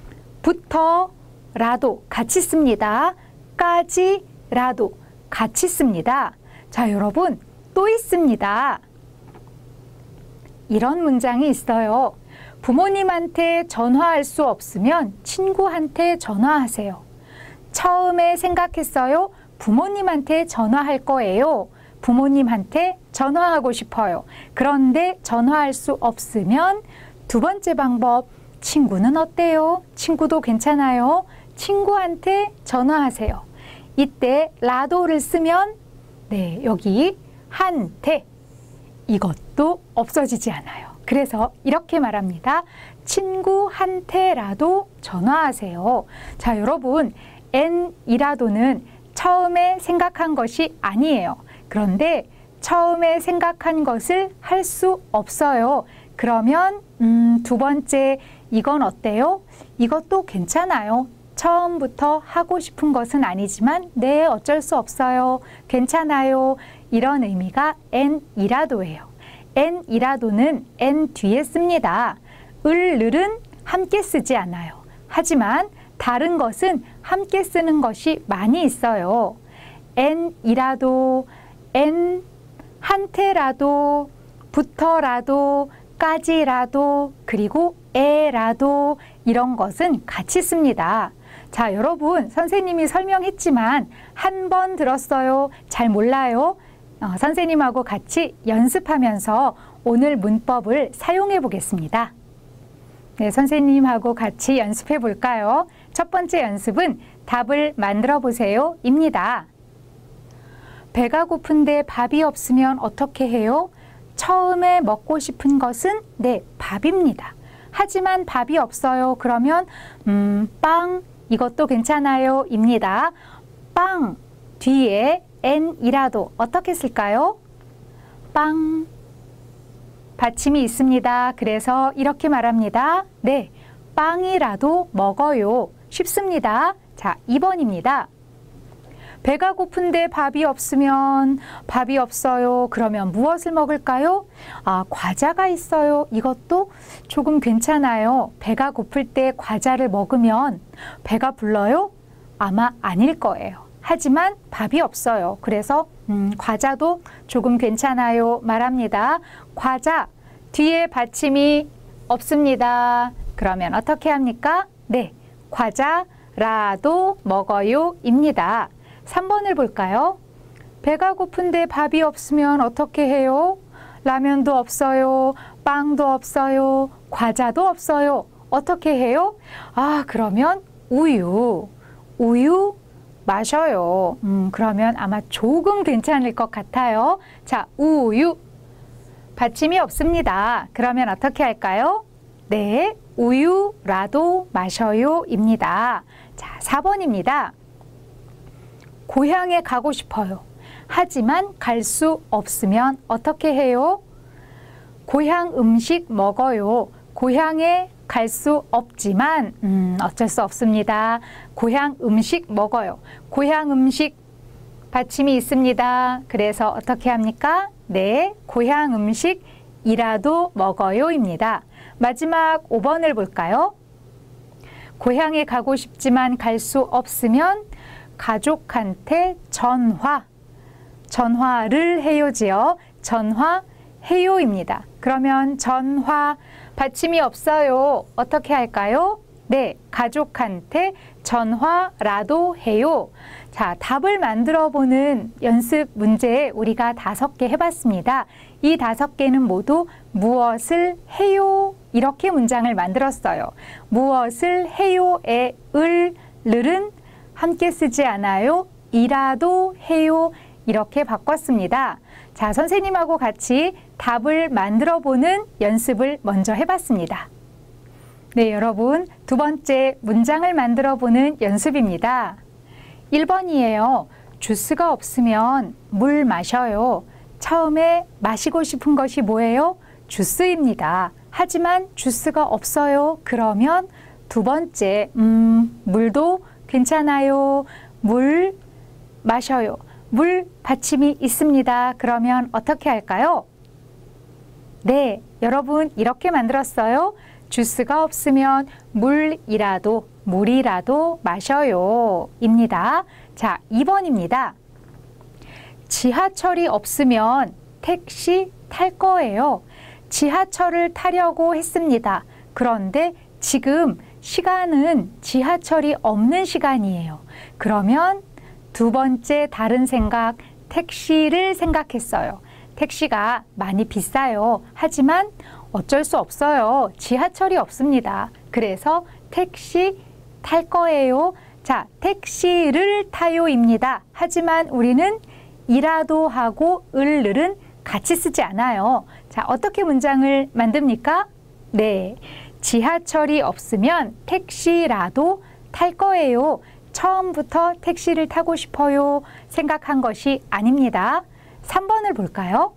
부터라도 같이 씁니다. 까지라도 같이 씁니다. 자, 여러분 또 있습니다. 이런 문장이 있어요. 부모님한테 전화할 수 없으면 친구한테 전화하세요. 처음에 생각했어요. 부모님한테 전화할 거예요. 부모님한테 전화하고 싶어요. 그런데 전화할 수 없으면 두 번째 방법, 친구는 어때요? 친구도 괜찮아요. 친구한테 전화하세요. 이때 라도를 쓰면 네, 여기 한테 이것도 없어지지 않아요. 그래서 이렇게 말합니다. 친구한테라도 전화하세요. 자, 여러분 n이라도는 처음에 생각한 것이 아니에요. 그런데 처음에 생각한 것을 할 수 없어요. 그러면 음, 두 번째 이건 어때요? 이것도 괜찮아요. 처음부터 하고 싶은 것은 아니지만 네, 어쩔 수 없어요. 괜찮아요. 이런 의미가 n이라도예요. n이라도는 n 뒤에 씁니다. 을, 을은 함께 쓰지 않아요. 하지만 다른 것은 함께 쓰는 것이 많이 있어요. n이라도, n 한테라도, 부터라도, 까지라도, 그리고 에라도 이런 것은 같이 씁니다. 자, 여러분 선생님이 설명했지만 한 번 들었어요. 잘 몰라요. 어, 선생님하고 같이 연습하면서 오늘 문법을 사용해 보겠습니다. 네, 선생님하고 같이 연습해 볼까요? 첫 번째 연습은 답을 만들어 보세요 입니다. 배가 고픈데 밥이 없으면 어떻게 해요? 처음에 먹고 싶은 것은 네, 밥입니다. 하지만 밥이 없어요. 그러면 음, 빵, 이것도 괜찮아요 입니다. 빵 뒤에 n이라도 어떻게 쓸까요? 빵. 받침이 있습니다. 그래서 이렇게 말합니다. 네, 빵이라도 먹어요. 쉽습니다. 자, 이 번입니다. 배가 고픈데 밥이 없으면 밥이 없어요. 그러면 무엇을 먹을까요? 아, 과자가 있어요. 이것도 조금 괜찮아요. 배가 고플 때 과자를 먹으면 배가 불러요? 아마 아닐 거예요. 하지만 밥이 없어요. 그래서 음, 과자도 조금 괜찮아요 말합니다. 과자 뒤에 받침이 없습니다. 그러면 어떻게 합니까? 네, 과자라도 먹어요 입니다. 삼 번을 볼까요? 배가 고픈데 밥이 없으면 어떻게 해요? 라면도 없어요. 빵도 없어요. 과자도 없어요. 어떻게 해요? 아, 그러면 우유. 우유 마셔요. 음, 그러면 아마 조금 괜찮을 것 같아요. 자, 우유. 받침이 없습니다. 그러면 어떻게 할까요? 네, 우유라도 마셔요 입니다. 자, 사 번입니다. 고향에 가고 싶어요. 하지만 갈 수 없으면 어떻게 해요? 고향 음식 먹어요. 고향에 갈 수 없지만 음, 어쩔 수 없습니다. 고향 음식 먹어요. 고향 음식 받침이 있습니다. 그래서 어떻게 합니까? 네, 고향 음식이라도 먹어요 입니다. 마지막 오 번을 볼까요? 고향에 가고 싶지만 갈 수 없으면 가족한테 전화, 전화를 해요지요. 전화해요입니다. 그러면 전화 받침이 없어요. 어떻게 할까요? 네, 가족한테 전화라도 해요. 자, 답을 만들어 보는 연습 문제 우리가 다섯 개 해봤습니다. 이 다섯 개는 모두 무엇을 해요? 이렇게 문장을 만들었어요. 무엇을 해요의 을, 를은 함께 쓰지 않아요. 이라도 해요. 이렇게 바꿨습니다. 자, 선생님하고 같이 답을 만들어 보는 연습을 먼저 해봤습니다. 네, 여러분, 두 번째 문장을 만들어 보는 연습입니다. 일 번이에요. 주스가 없으면 물 마셔요. 처음에 마시고 싶은 것이 뭐예요? 주스입니다. 하지만 주스가 없어요. 그러면 두 번째, 음, 물도 괜찮아요. 물 마셔요. 물 받침이 있습니다. 그러면 어떻게 할까요? 네, 여러분 이렇게 만들었어요. 주스가 없으면 물이라도 물이라도 마셔요 입니다. 자, 이 번입니다. 지하철이 없으면 택시 탈 거예요. 지하철을 타려고 했습니다. 그런데 지금 시간은 지하철이 없는 시간이에요. 그러면 두 번째 다른 생각, 택시를 생각했어요. 택시가 많이 비싸요. 하지만 어쩔 수 없어요. 지하철이 없습니다. 그래서 택시 탈 거예요. 자, 택시를 타요입니다. 하지만 우리는 이라도 하고 을을은 같이 쓰지 않아요. 자, 어떻게 문장을 만듭니까? 네, 지하철이 없으면 택시라도 탈 거예요. 처음부터 택시를 타고 싶어요 생각한 것이 아닙니다. 삼 번을 볼까요?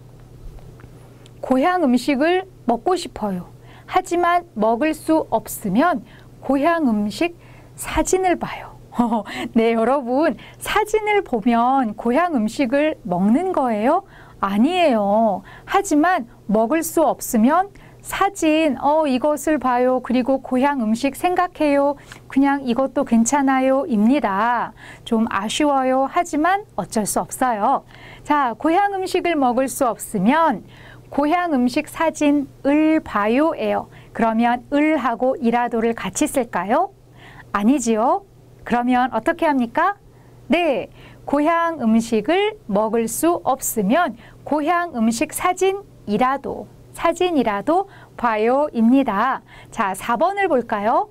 고향 음식을 먹고 싶어요. 하지만 먹을 수 없으면 고향 음식 사진을 봐요. 네, 여러분, 사진을 보면 고향 음식을 먹는 거예요? 아니에요. 하지만 먹을 수 없으면 사진, 어, 이것을 봐요. 그리고 고향 음식 생각해요. 그냥 이것도 괜찮아요. 입니다. 좀 아쉬워요. 하지만 어쩔 수 없어요. 자, 고향 음식을 먹을 수 없으면 고향 음식 사진을 봐요예요. 그러면 을하고 이라도를 같이 쓸까요? 아니지요. 그러면 어떻게 합니까? 네, 고향 음식을 먹을 수 없으면 고향 음식 사진이라도 사진이라도 봐요입니다. 자, 사 번을 볼까요?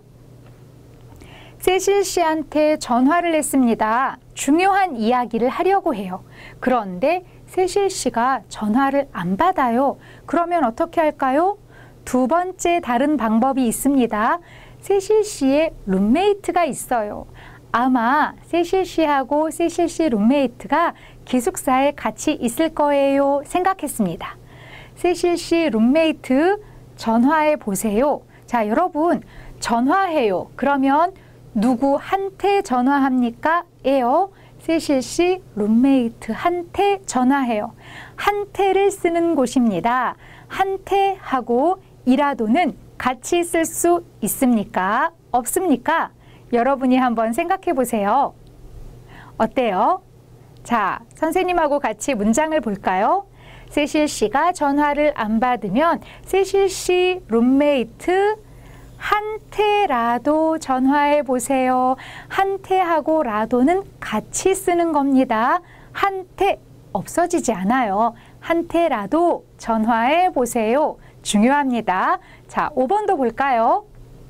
세실 씨한테 전화를 했습니다. 중요한 이야기를 하려고 해요. 그런데 세실 씨가 전화를 안 받아요. 그러면 어떻게 할까요? 두 번째 다른 방법이 있습니다. 세실 씨의 룸메이트가 있어요. 아마 세실 씨하고 세실 씨 룸메이트가 기숙사에 같이 있을 거예요 생각했습니다. 세실 씨 룸메이트 전화해 보세요. 자, 여러분 전화해요. 그러면 누구한테 전화합니까? 에요. 세실 씨 룸메이트한테 전화해요. 한테를 쓰는 곳입니다. 한테하고 이라도는 같이 쓸 수 있습니까? 없습니까? 여러분이 한번 생각해 보세요. 어때요? 자, 선생님하고 같이 문장을 볼까요? 세실 씨가 전화를 안 받으면 세실 씨 룸메이트 한테라도 전화해 보세요. 한테하고 라도는 같이 쓰는 겁니다. 한테 없어지지 않아요. 한테라도 전화해 보세요. 중요합니다. 자, 오 번도 볼까요?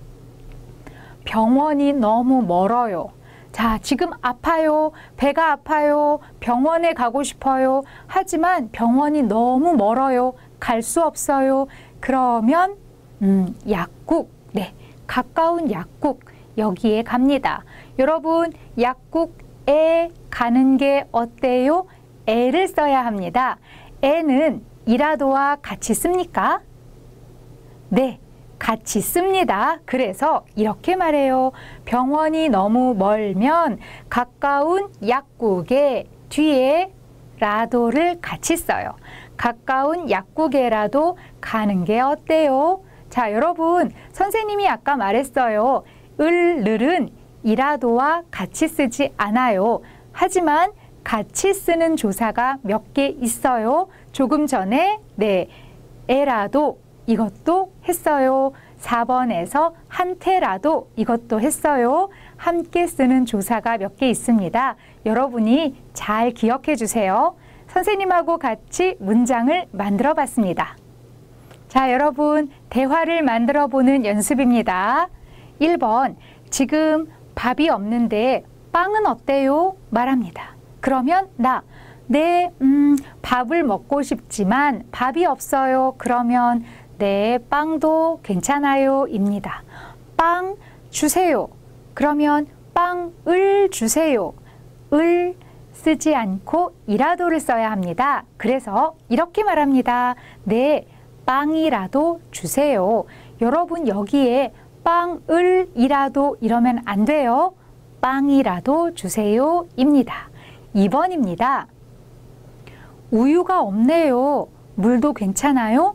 병원이 너무 멀어요. 자, 지금 아파요. 배가 아파요. 병원에 가고 싶어요. 하지만 병원이 너무 멀어요. 갈 수 없어요. 그러면 음, 약국, 네, 가까운 약국 여기에 갑니다. 여러분, 약국에 가는 게 어때요? 에를 써야 합니다. 에는 이라도와 같이 씁니까? 네, 같이 씁니다. 그래서 이렇게 말해요. 병원이 너무 멀면 가까운 약국에 뒤에 라도를 같이 써요. 가까운 약국에라도 가는 게 어때요? 자, 여러분, 선생님이 아까 말했어요. 을, 늘은 이라도와 같이 쓰지 않아요. 하지만 같이 쓰는 조사가 몇 개 있어요. 조금 전에 네, 에라도 이것도 했어요. 사 번에서 한테라도 이것도 했어요. 함께 쓰는 조사가 몇 개 있습니다. 여러분이 잘 기억해 주세요. 선생님하고 같이 문장을 만들어 봤습니다. 자, 여러분, 대화를 만들어 보는 연습입니다. 일 번, 지금 밥이 없는데 빵은 어때요? 말합니다. 그러면 나, 네, 음, 밥을 먹고 싶지만 밥이 없어요. 그러면 네, 빵도 괜찮아요 입니다. 빵 주세요. 그러면 빵을 주세요. 을 쓰지 않고 이라도를 써야 합니다. 그래서 이렇게 말합니다. 네, 빵이라도 주세요. 여러분, 여기에 빵을 이라도 이러면 안 돼요. 빵이라도 주세요 입니다. 이 번입니다. 우유가 없네요. 물도 괜찮아요?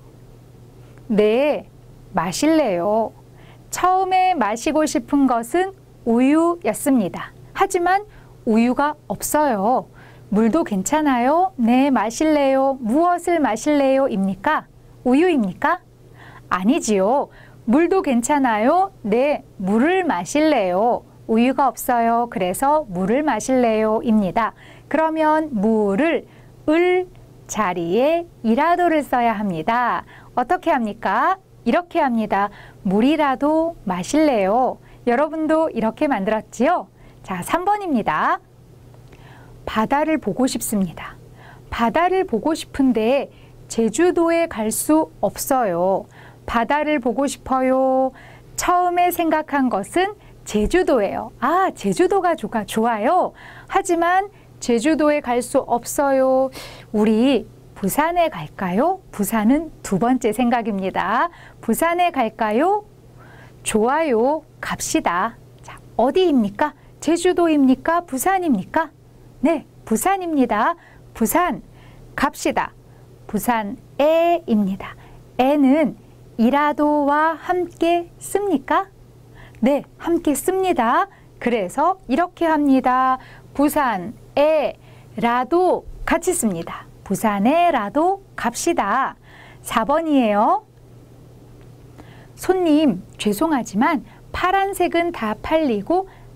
네, 마실래요. 처음에 마시고 싶은 것은 우유였습니다. 하지만 우유가 없어요. 물도 괜찮아요? 네, 마실래요. 무엇을 마실래요? 입니까? 우유입니까? 아니지요. 물도 괜찮아요? 네, 물을 마실래요. 우유가 없어요. 그래서 물을 마실래요? 입니다. 그러면 물을 을 자리에 이라도를 써야 합니다. 어떻게 합니까? 이렇게 합니다. 물이라도 마실래요? 여러분도 이렇게 만들었지요? 자, 삼 번입니다. 바다를 보고 싶습니다. 바다를 보고 싶은데 제주도에 갈 수 없어요. 바다를 보고 싶어요. 처음에 생각한 것은 제주도예요. 아, 제주도가 좋아, 좋아요. 하지만 제주도에 갈 수 없어요. 우리 부산에 갈까요? 부산은 두 번째 생각입니다. 부산에 갈까요? 좋아요. 갑시다. 자, 어디입니까? 제주도입니까? 부산입니까? 네, 부산입니다. 부산 갑시다. 부산에입니다. 에는 이라도와 함께 씁니까? 네, 함께 씁니다. 그래서 이렇게 합니다. 부산에 라도 같이 씁니다. 부산에 라도 갑시다. 사 번이에요. 손님, 죄송하지만 파란색은 다 팔리고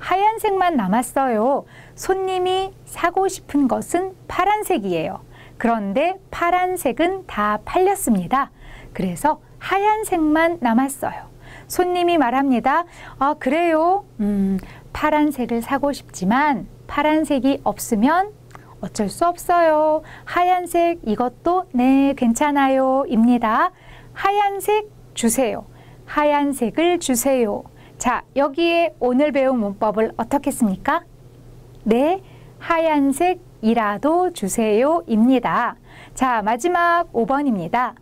하얀색만 남았어요. 손님이 사고 싶은 것은 파란색이에요. 그런데 파란색은 다 팔렸습니다. 그래서 하얀색만 남았어요. 손님이 말합니다. 아, 그래요? 음, 파란색을 사고 싶지만 파란색이 없으면 어쩔 수 없어요. 하얀색 이것도 네, 괜찮아요. 입니다. 하얀색 주세요. 하얀색을 주세요. 자, 여기에 오늘 배운 문법을 어떻게 씁니까? 네, 하얀색이라도 주세요. 입니다. 자, 마지막 오 번입니다.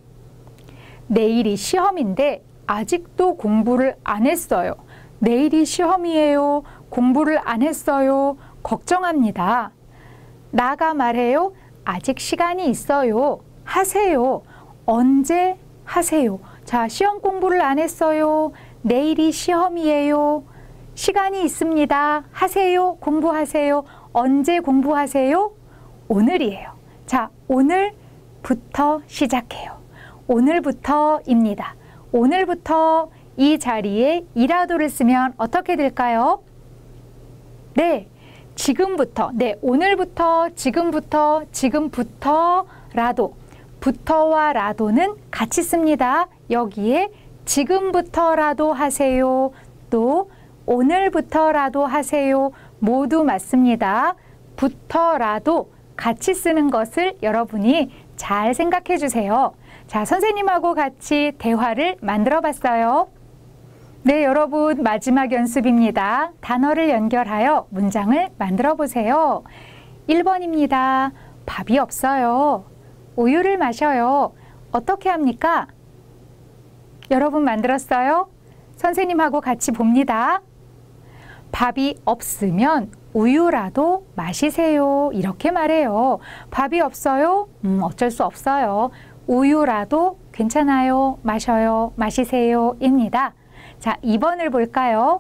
내일이 시험인데 아직도 공부를 안 했어요. 내일이 시험이에요. 공부를 안 했어요. 걱정합니다. 나가 말해요. 아직 시간이 있어요. 하세요. 언제 하세요. 자, 시험 공부를 안 했어요. 내일이 시험이에요. 시간이 있습니다. 하세요. 공부하세요. 언제 공부하세요? 오늘이에요. 자, 오늘부터 시작해요. 오늘부터입니다. 오늘부터 이 자리에 이라도를 쓰면 어떻게 될까요? 네, 지금부터, 네, 오늘부터, 지금부터, 지금부터라도, 부터와 라도는 같이 씁니다. 여기에 지금부터라도 하세요. 또 오늘부터라도 하세요. 모두 맞습니다. 부터라도 같이 쓰는 것을 여러분이 잘 생각해 주세요. 자, 선생님하고 같이 대화를 만들어 봤어요. 네, 여러분 마지막 연습입니다. 단어를 연결하여 문장을 만들어 보세요. 일 번입니다. 밥이 없어요. 우유를 마셔요. 어떻게 합니까? 여러분 만들었어요? 선생님하고 같이 봅니다. 밥이 없으면 우유라도 마시세요. 이렇게 말해요. 밥이 없어요? 음, 어쩔 수 없어요. 우유라도 괜찮아요. 마셔요. 마시세요. 입니다. 자, 이 번을 볼까요?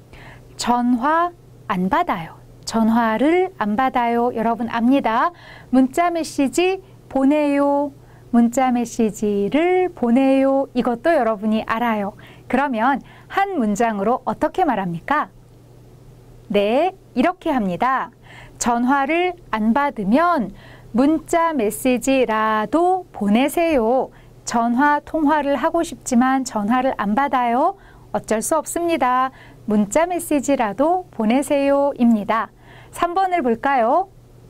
전화 안 받아요. 전화를 안 받아요. 여러분 압니다. 문자 메시지 보내요. 문자 메시지를 보내요. 이것도 여러분이 알아요. 그러면 한 문장으로 어떻게 말합니까? 네, 이렇게 합니다. 전화를 안 받으면 문자 메시지라도 보내세요. 전화 통화를 하고 싶지만 전화를 안 받아요. 어쩔 수 없습니다. 문자 메시지라도 보내세요. 입니다. 삼 번을 볼까요?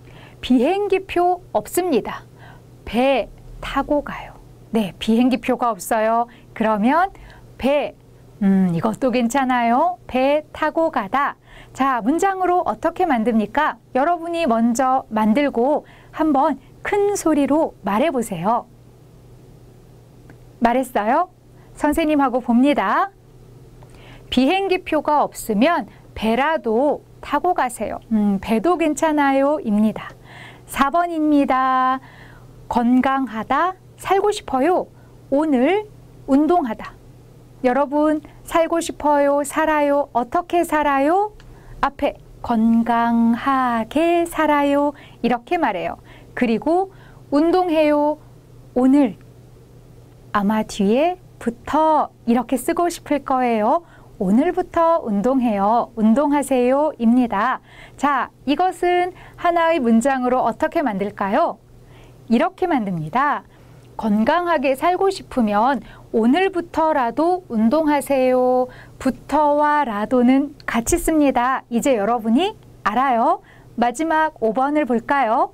비행기표 없습니다. 배 타고 가요. 네, 비행기표가 없어요. 그러면 배, 음, 이것도 괜찮아요. 배 타고 가다. 자, 문장으로 어떻게 만듭니까? 여러분이 먼저 만들고 한번 큰 소리로 말해보세요. 말했어요? 선생님하고 봅니다. 비행기표가 없으면 배라도 타고 가세요. 음, 배도 괜찮아요. 입니다. 사 번입니다. 건강하다, 살고 싶어요. 오늘 운동하다. 여러분, 살고 싶어요, 살아요. 어떻게 살아요? 앞에 건강하게 살아요. 이렇게 말해요. 그리고 운동해요. 오늘. 아마 뒤에 부터 이렇게 쓰고 싶을 거예요. 오늘부터 운동해요. 운동하세요. 입니다. 자, 이것은 하나의 문장으로 어떻게 만들까요? 이렇게 만듭니다. 건강하게 살고 싶으면 오늘부터라도 운동하세요. 부터와 라도는 같이 씁니다. 이제 여러분이 알아요. 마지막 오 번을 볼까요?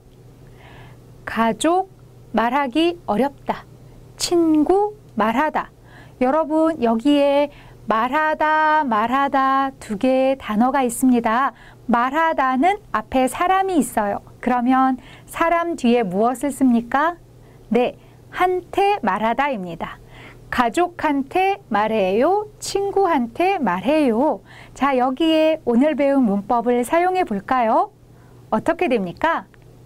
가족 말하기 어렵다. 친구 말하다. 여러분 여기에 말하다, 말하다 두 개의 단어가 있습니다. 말하다는 앞에 사람이 있어요. 그러면 사람 뒤에 무엇을 씁니까? 네, 한테 말하다입니다. 가족한테 말해요. 친구한테 말해요. 자, 여기에 오늘 배운 문법을 사용해 볼까요? 어떻게 됩니까?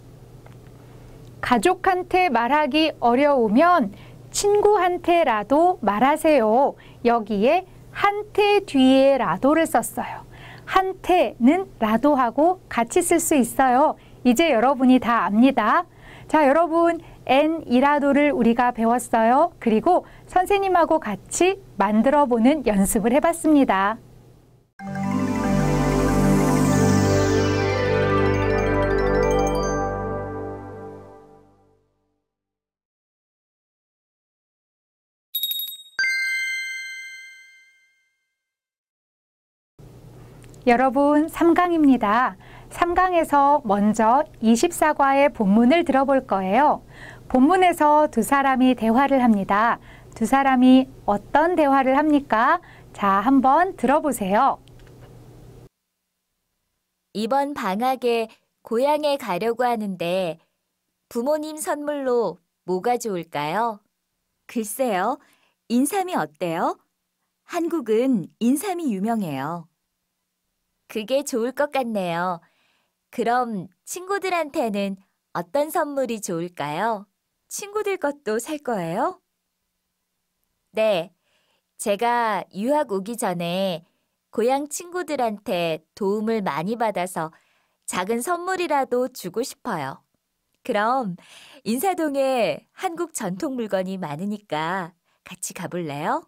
가족한테 말하기 어려우면 친구한테라도 말하세요. 여기에 한테 뒤에 라도를 썼어요. 한테는 라도하고 같이 쓸 수 있어요. 이제 여러분이 다 압니다. 자, 여러분 N이라도를 우리가 배웠어요. 그리고 선생님하고 같이 만들어 보는 연습을 해봤습니다. 여러분, 삼 강입니다. 삼 강에서 먼저 이십사 과의 본문을 들어볼 거예요. 본문에서 두 사람이 대화를 합니다. 두 사람이 어떤 대화를 합니까? 자, 한번 들어보세요. 이번 방학에 고향에 가려고 하는데 부모님 선물로 뭐가 좋을까요? 글쎄요, 인삼이 어때요? 한국은 인삼이 유명해요. 그게 좋을 것 같네요. 그럼 친구들한테는 어떤 선물이 좋을까요? 친구들 것도 살 거예요? 네, 제가 유학 오기 전에 고향 친구들한테 도움을 많이 받아서 작은 선물이라도 주고 싶어요. 그럼 인사동에 한국 전통 물건이 많으니까 같이 가볼래요?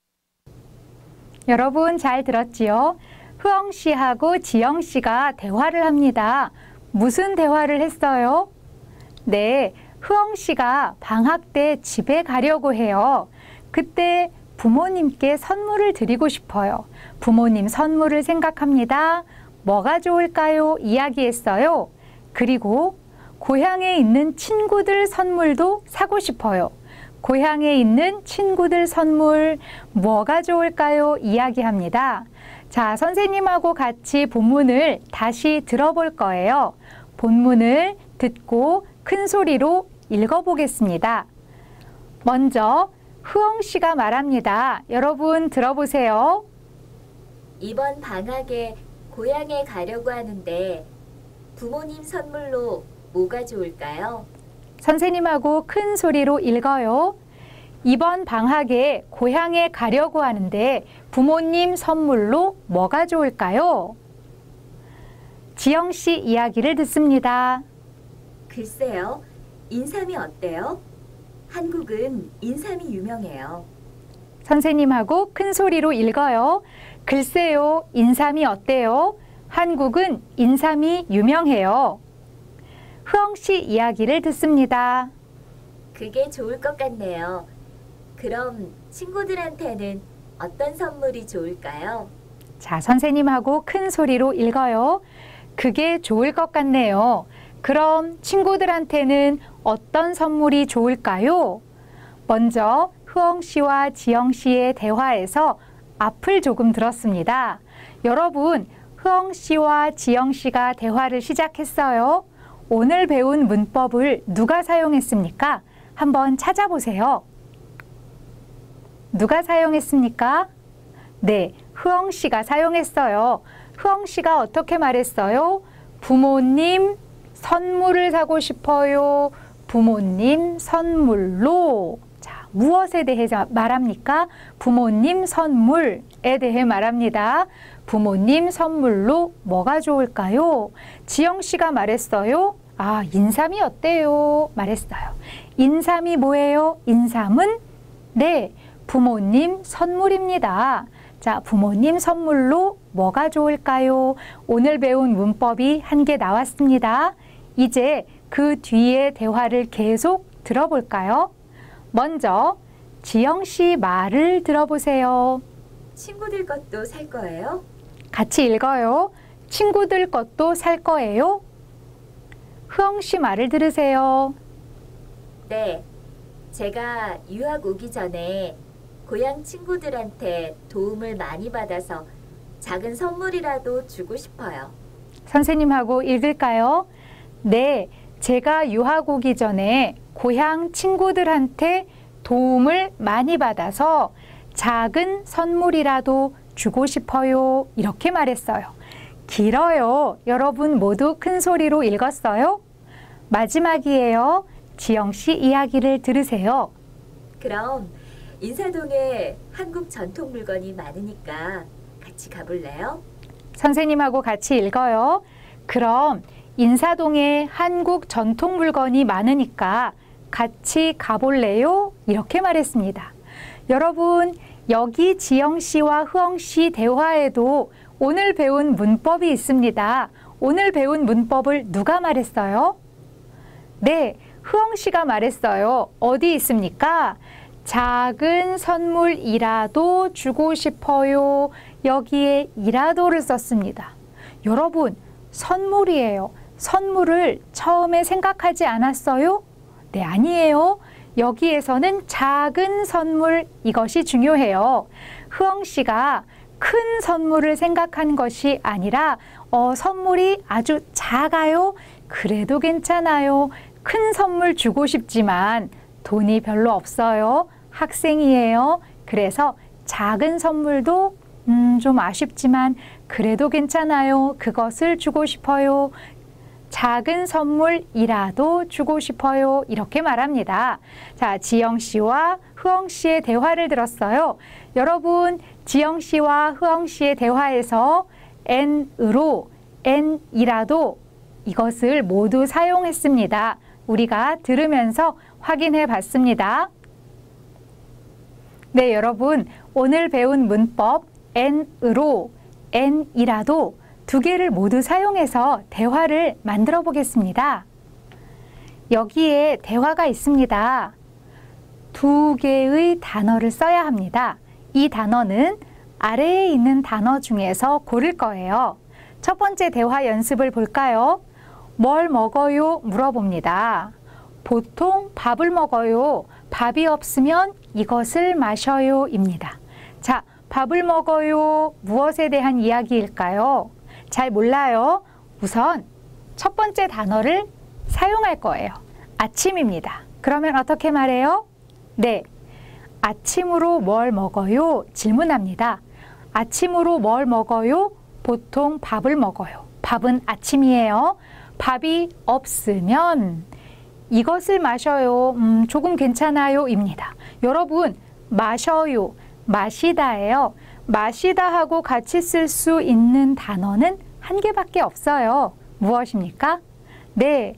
여러분, 잘 들었지요? 흐엉 씨하고 지영 씨가 대화를 합니다. 무슨 대화를 했어요? 네, 흐엉 씨가 방학 때 집에 가려고 해요. 그때 부모님께 선물을 드리고 싶어요. 부모님 선물을 생각합니다. 뭐가 좋을까요? 이야기했어요. 그리고 고향에 있는 친구들 선물도 사고 싶어요. 고향에 있는 친구들 선물 뭐가 좋을까요? 이야기합니다. 자, 선생님하고 같이 본문을 다시 들어볼 거예요. 본문을 듣고 큰 소리로 읽어보겠습니다. 먼저 흐엉 씨가 말합니다. 여러분 들어보세요. 이번 방학에 고향에 가려고 하는데 부모님 선물로 뭐가 좋을까요? 선생님하고 큰 소리로 읽어요. 이번 방학에 고향에 가려고 하는데 부모님 선물로 뭐가 좋을까요? 지영 씨 이야기를 듣습니다. 글쎄요, 인삼이 어때요? 한국은 인삼이 유명해요. 선생님하고 큰 소리로 읽어요. 글쎄요, 인삼이 어때요? 한국은 인삼이 유명해요. 흐엉 씨 이야기를 듣습니다. 그게 좋을 것 같네요. 그럼 친구들한테는 어떤 선물이 좋을까요? 자, 선생님하고 큰 소리로 읽어요. 그게 좋을 것 같네요. 그럼 친구들한테는 어떤 선물이 좋을까요? 먼저 흐엉 씨와 지영 씨의 대화에서 앞을 조금 들었습니다. 여러분, 흐엉 씨와 지영 씨가 대화를 시작했어요. 오늘 배운 문법을 누가 사용했습니까? 한번 찾아보세요. 누가 사용했습니까? 네, 흐엉 씨가 사용했어요. 흐엉 씨가 어떻게 말했어요? 부모님 선물을 사고 싶어요. 부모님 선물로. 자, 무엇에 대해 말합니까? 부모님 선물에 대해 말합니다. 부모님 선물로 뭐가 좋을까요? 지영 씨가 말했어요. 아, 인삼이 어때요? 말했어요. 인삼이 뭐예요? 인삼은 네, 부모님 선물입니다. 자, 부모님 선물로 뭐가 좋을까요? 오늘 배운 문법이 한 개 나왔습니다. 이제 그 뒤에 대화를 계속 들어볼까요? 먼저 지영 씨 말을 들어보세요. 친구들 것도 살 거예요? 같이 읽어요. 친구들 것도 살 거예요? 흐엉 씨 말을 들으세요. 네, 제가 유학 오기 전에 고향 친구들한테 도움을 많이 받아서 작은 선물이라도 주고 싶어요. 선생님하고 읽을까요? 네, 제가 유학 오기 전에 고향 친구들한테 도움을 많이 받아서 작은 선물이라도 주고 싶어요. 이렇게 말했어요. 길어요. 여러분 모두 큰 소리로 읽었어요? 마지막이에요. 지영 씨 이야기를 들으세요. 그럼 인사동에 한국 전통 물건이 많으니까 같이 가볼래요? 선생님하고 같이 읽어요. 그럼 인사동에 한국 전통 물건이 많으니까 같이 가볼래요? 이렇게 말했습니다. 여러분, 여기 지영 씨와 흐엉 씨 대화에도 오늘 배운 문법이 있습니다. 오늘 배운 문법을 누가 말했어요? 네, 흐엉 씨가 말했어요. 어디 있습니까? 작은 선물이라도 주고 싶어요. 여기에 이라도를 썼습니다. 여러분, 선물이에요. 선물을 처음에 생각하지 않았어요? 네, 아니에요. 여기에서는 작은 선물, 이것이 중요해요. 흐엉 씨가 큰 선물을 생각한 것이 아니라 어, 선물이 아주 작아요? 그래도 괜찮아요. 큰 선물 주고 싶지만 돈이 별로 없어요. 학생이에요. 그래서 작은 선물도 음, 좀 아쉽지만 그래도 괜찮아요. 그것을 주고 싶어요. 작은 선물이라도 주고 싶어요. 이렇게 말합니다. 자, 지영 씨와 흐엉 씨의 대화를 들었어요. 여러분, 지영 씨와 흐엉 씨의 대화에서 n으로 n이라도 이것을 모두 사용했습니다. 우리가 들으면서 확인해 봤습니다. 네, 여러분, 오늘 배운 문법 n으로 n이라도 두 개를 모두 사용해서 대화를 만들어 보겠습니다. 여기에 대화가 있습니다. 두 개의 단어를 써야 합니다. 이 단어는 아래에 있는 단어 중에서 고를 거예요. 첫 번째 대화 연습을 볼까요? 뭘 먹어요? 물어봅니다. 보통 밥을 먹어요. 밥이 없으면 이것을 마셔요 입니다. 자, 밥을 먹어요. 무엇에 대한 이야기일까요? 잘 몰라요. 우선 첫 번째 단어를 사용할 거예요. 아침입니다. 그러면 어떻게 말해요? 네, 아침으로 뭘 먹어요? 질문합니다. 아침으로 뭘 먹어요? 보통 밥을 먹어요. 밥은 아침이에요. 밥이 없으면 이것을 마셔요. 음, 조금 괜찮아요 입니다. 여러분, 마셔요, 마시다예요. 마시다 하고 같이 쓸 수 있는 단어는 한 개밖에 없어요. 무엇입니까? 네,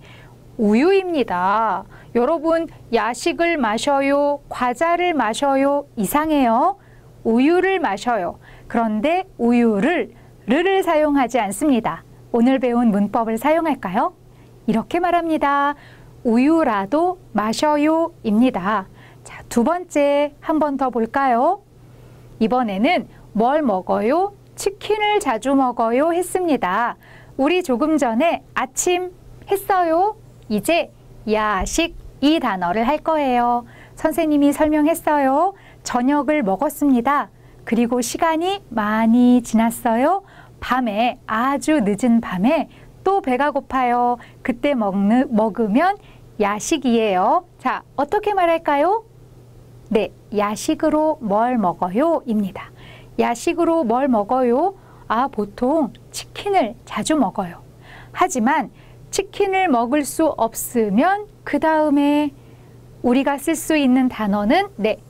우유입니다. 여러분, 야식을 마셔요, 과자를 마셔요, 이상해요. 우유를 마셔요. 그런데 우유를 르를 사용하지 않습니다. 오늘 배운 문법을 사용할까요? 이렇게 말합니다. 우유라도 마셔요 입니다. 자, 두 번째 한 번 더 볼까요? 이번에는 뭘 먹어요? 치킨을 자주 먹어요 했습니다. 우리 조금 전에 아침 했어요. 이제 야식 이 단어를 할 거예요. 선생님이 설명했어요. 저녁을 먹었습니다. 그리고 시간이 많이 지났어요. 밤에, 아주 늦은 밤에 또 배가 고파요. 그때 먹는, 먹으면 야식이에요. 자, 어떻게 말할까요? 네, 야식으로 뭘 먹어요? 입니다. 야식으로 뭘 먹어요? 아, 보통 치킨을 자주 먹어요. 하지만 치킨을 먹을 수 없으면 그 다음에 우리가 쓸 수 있는 단어는 네,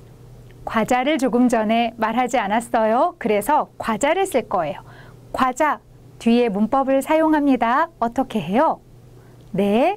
과자를 조금 전에 말하지 않았어요. 그래서 과자를 쓸 거예요. 과자 뒤에 문법을 사용합니다. 어떻게 해요? 네,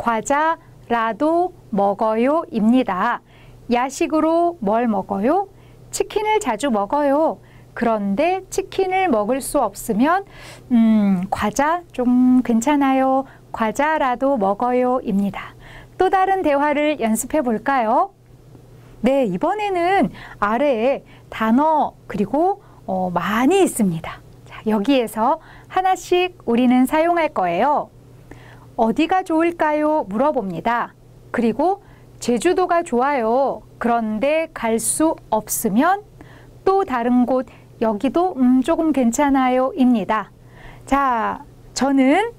과자라도 먹어요 입니다. 야식으로 뭘 먹어요? 치킨을 자주 먹어요. 그런데 치킨을 먹을 수 없으면 음, 과자 좀 괜찮아요. 과자라도 먹어요 입니다. 또 다른 대화를 연습해 볼까요? 네, 이번에는 아래에 단어 그리고 어, 많이 있습니다. 자, 여기에서 하나씩 우리는 사용할 거예요. 어디가 좋을까요? 물어봅니다. 그리고 제주도가 좋아요. 그런데 갈 수 없으면 또 다른 곳, 여기도 음, 조금 괜찮아요 입니다. 자, 저는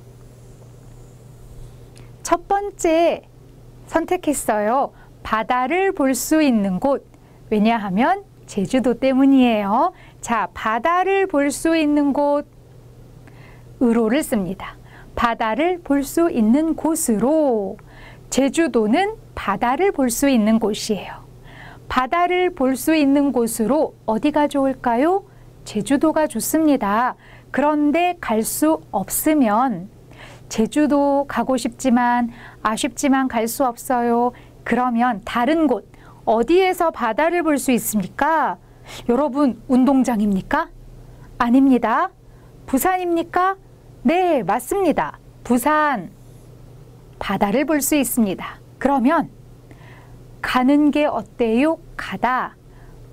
첫 번째 선택했어요. 바다를 볼 수 있는 곳. 왜냐하면 제주도 때문이에요. 자, 바다를 볼 수 있는 곳, 으로를 씁니다. 바다를 볼 수 있는 곳으로. 제주도는 바다를 볼 수 있는 곳이에요. 바다를 볼 수 있는 곳으로 어디가 좋을까요? 제주도가 좋습니다. 그런데 갈 수 없으면 제주도 가고 싶지만 아쉽지만 갈 수 없어요. 그러면 다른 곳, 어디에서 바다를 볼 수 있습니까? 여러분, 운동장입니까? 아닙니다. 부산입니까? 네, 맞습니다. 부산, 바다를 볼 수 있습니다. 그러면 가는 게 어때요? 가다.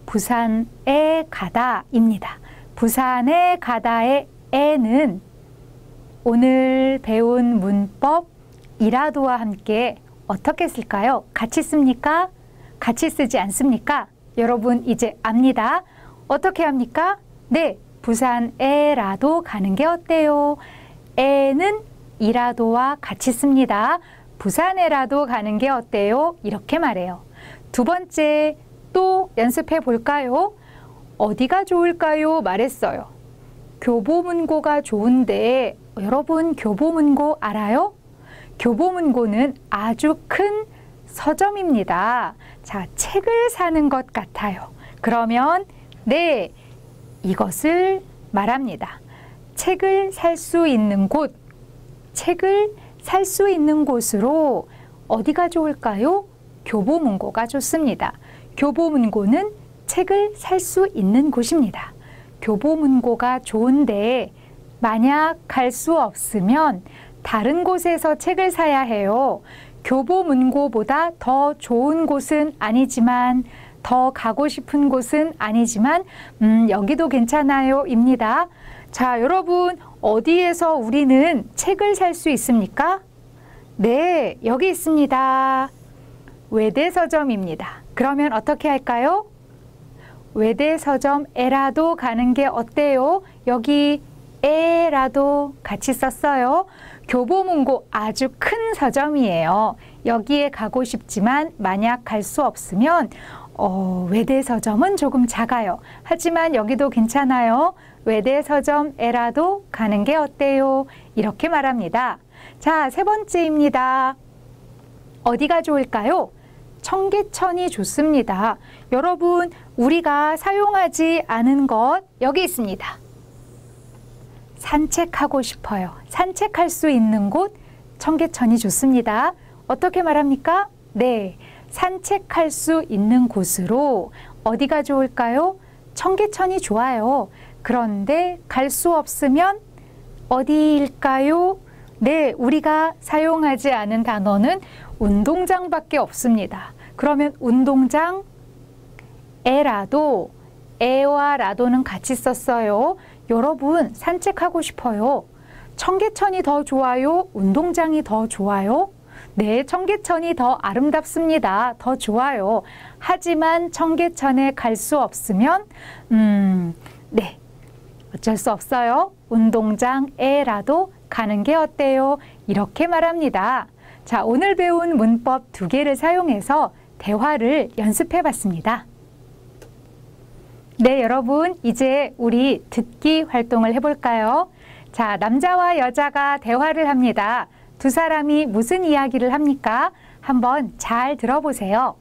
부산에 가다입니다. 부산에 가다의 에는 오늘 배운 문법 이라도와 함께 어떻게 쓸까요? 같이 씁니까? 같이 쓰지 않습니까? 여러분 이제 압니다. 어떻게 합니까? 네, 부산에라도 가는 게 어때요? 에는 이라도와 같이 씁니다. 부산에라도 가는 게 어때요? 이렇게 말해요. 두 번째 또 연습해 볼까요? 어디가 좋을까요? 말했어요. 교보문고가 좋은데 여러분 교보문고 알아요? 교보문고는 아주 큰 서점입니다. 자, 책을 사는 것 같아요. 그러면 네, 이것을 말합니다. 책을 살 수 있는 곳, 책을 살 수 있는 곳으로 어디가 좋을까요? 교보문고가 좋습니다. 교보문고는 책을 살 수 있는 곳입니다. 교보문고가 좋은데 만약 갈 수 없으면 다른 곳에서 책을 사야 해요. 교보문고보다 더 좋은 곳은 아니지만 더 가고 싶은 곳은 아니지만 음, 여기도 괜찮아요 입니다. 자, 여러분 어디에서 우리는 책을 살 수 있습니까? 네, 여기 있습니다. 외대서점입니다. 그러면 어떻게 할까요? 외대서점에라도 가는 게 어때요? 여기 에라도 같이 썼어요. 교보문고 아주 큰 서점이에요. 여기에 가고 싶지만 만약 갈 수 없으면 어, 외대서점은 조금 작아요. 하지만 여기도 괜찮아요. 외대서점에라도 가는 게 어때요? 이렇게 말합니다. 자, 세 번째입니다. 어디가 좋을까요? 청계천이 좋습니다. 여러분, 우리가 사용하지 않은 것 여기 있습니다. 산책하고 싶어요. 산책할 수 있는 곳 청계천이 좋습니다. 어떻게 말합니까? 네, 산책할 수 있는 곳으로 어디가 좋을까요? 청계천이 좋아요. 그런데 갈 수 없으면 어디일까요? 네, 우리가 사용하지 않은 단어는 운동장밖에 없습니다. 그러면 운동장 에라도 에와 라도는 같이 썼어요. 여러분 산책하고 싶어요. 청계천이 더 좋아요? 운동장이 더 좋아요? 네, 청계천이 더 아름답습니다. 더 좋아요. 하지만 청계천에 갈 수 없으면 음, 네, 어쩔 수 없어요. 운동장에라도 가는 게 어때요? 이렇게 말합니다. 자, 오늘 배운 문법 두 개를 사용해서 대화를 연습해 봤습니다. 네, 여러분 이제 우리 듣기 활동을 해볼까요? 자, 남자와 여자가 대화를 합니다. 두 사람이 무슨 이야기를 합니까? 한번 잘 들어보세요.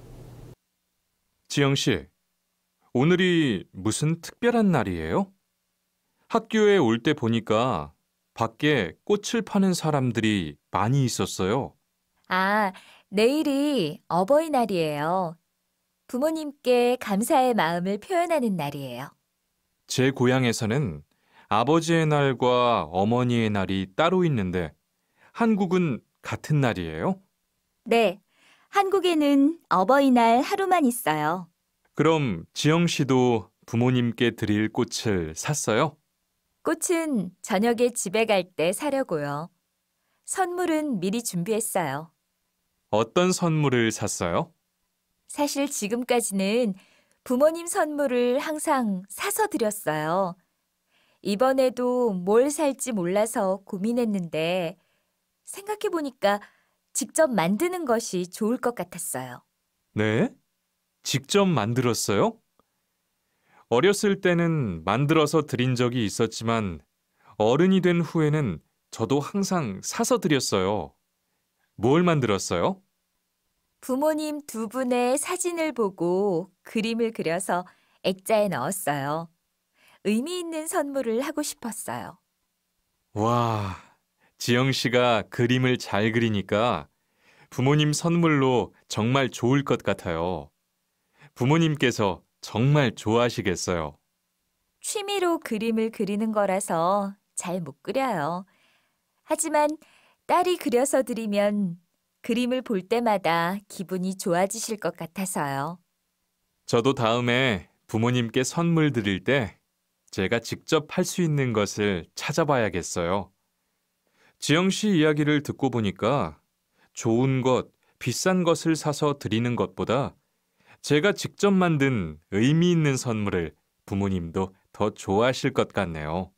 지영 씨, 오늘이 무슨 특별한 날이에요? 학교에 올 때 보니까 밖에 꽃을 파는 사람들이 많이 있었어요. 아, 내일이 어버이날이에요. 부모님께 감사의 마음을 표현하는 날이에요. 제 고향에서는 아버지의 날과 어머니의 날이 따로 있는데 한국은 같은 날이에요? 네, 한국에는 어버이날 하루만 있어요. 그럼 지영 씨도 부모님께 드릴 꽃을 샀어요? 꽃은 저녁에 집에 갈 때 사려고요. 선물은 미리 준비했어요. 어떤 선물을 샀어요? 사실 지금까지는 부모님 선물을 항상 사서 드렸어요. 이번에도 뭘 살지 몰라서 고민했는데 생각해보니까 직접 만드는 것이 좋을 것 같았어요. 네? 직접 만들었어요? 어렸을 때는 만들어서 드린 적이 있었지만 어른이 된 후에는 저도 항상 사서 드렸어요. 뭘 만들었어요? 부모님 두 분의 사진을 보고 그림을 그려서 액자에 넣었어요. 의미 있는 선물을 하고 싶었어요. 와, 지영 씨가 그림을 잘 그리니까 부모님 선물로 정말 좋을 것 같아요. 부모님께서 정말 좋아하시겠어요. 취미로 그림을 그리는 거라서 잘 못 그려요. 하지만 딸이 그려서 드리면 그림을 볼 때마다 기분이 좋아지실 것 같아서요. 저도 다음에 부모님께 선물 드릴 때 제가 직접 할 수 있는 것을 찾아봐야겠어요. 지영 씨 이야기를 듣고 보니까 좋은 것, 비싼 것을 사서 드리는 것보다 제가 직접 만든 의미 있는 선물을 부모님도 더 좋아하실 것 같네요.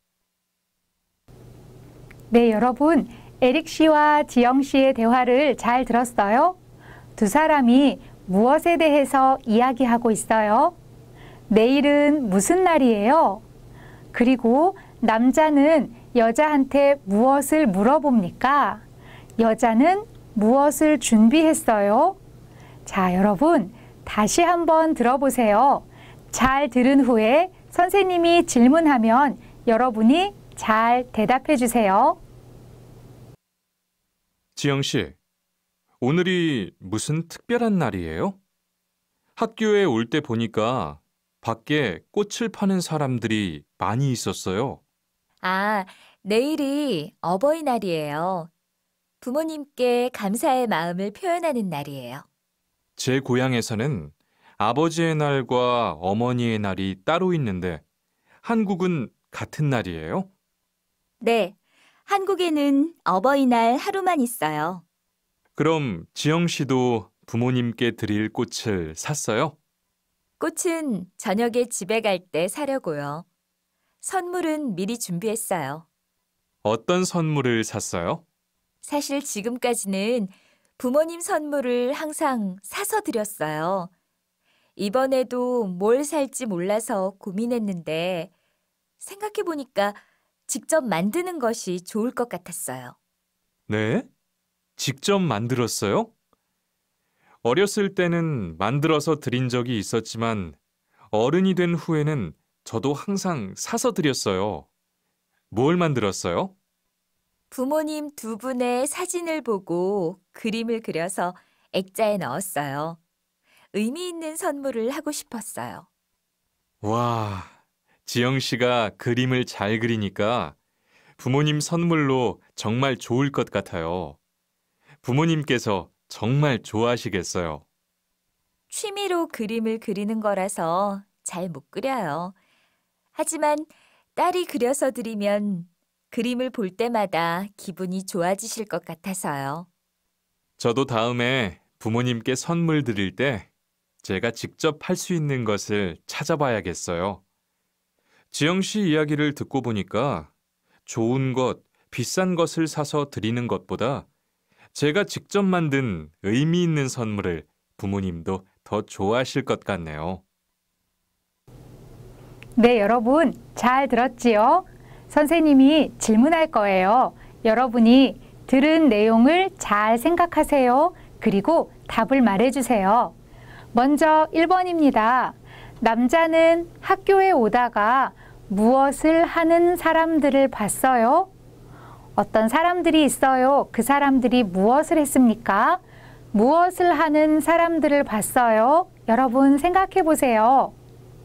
네, 여러분, 에릭 씨와 지영 씨의 대화를 잘 들었어요? 두 사람이 무엇에 대해서 이야기하고 있어요? 내일은 무슨 날이에요? 그리고 남자는 여자한테 무엇을 물어봅니까? 여자는 무엇을 준비했어요? 자, 여러분, 다시 한번 들어보세요. 잘 들은 후에 선생님이 질문하면 여러분이 잘 대답해 주세요. 지영 씨, 오늘이 무슨 특별한 날이에요? 학교에 올 때 보니까 밖에 꽃을 파는 사람들이 많이 있었어요. 아, 내일이 어버이날이에요. 부모님께 감사의 마음을 표현하는 날이에요. 제 고향에서는 아버지의 날과 어머니의 날이 따로 있는데 한국은 같은 날이에요? 네, 한국에는 어버이날 하루만 있어요. 그럼 지영 씨도 부모님께 드릴 꽃을 샀어요? 꽃은 저녁에 집에 갈 때 사려고요. 선물은 미리 준비했어요. 어떤 선물을 샀어요? 사실 지금까지는 부모님 선물을 항상 사서 드렸어요. 이번에도 뭘 살지 몰라서 고민했는데 생각해보니까 직접 만드는 것이 좋을 것 같았어요. 네? 직접 만들었어요? 어렸을 때는 만들어서 드린 적이 있었지만 어른이 된 후에는 저도 항상 사서 드렸어요. 뭘 만들었어요? 부모님 두 분의 사진을 보고 그림을 그려서 액자에 넣었어요. 의미 있는 선물을 하고 싶었어요. 와, 지영 씨가 그림을 잘 그리니까 부모님 선물로 정말 좋을 것 같아요. 부모님께서 정말 좋아하시겠어요. 취미로 그림을 그리는 거라서 잘 못 그려요. 하지만 딸이 그려서 드리면 그림을 볼 때마다 기분이 좋아지실 것 같아서요. 저도 다음에 부모님께 선물 드릴 때 제가 직접 할 수 있는 것을 찾아봐야겠어요. 지영 씨 이야기를 듣고 보니까 좋은 것, 비싼 것을 사서 드리는 것보다 제가 직접 만든 의미 있는 선물을 부모님도 더 좋아하실 것 같네요. 네, 여러분, 잘 들었지요? 선생님이 질문할 거예요. 여러분이 들은 내용을 잘 생각하세요. 그리고 답을 말해주세요. 먼저 일 번입니다. 남자는 학교에 오다가 무엇을 하는 사람들을 봤어요? 어떤 사람들이 있어요. 그 사람들이 무엇을 했습니까? 무엇을 하는 사람들을 봤어요? 여러분 생각해 보세요.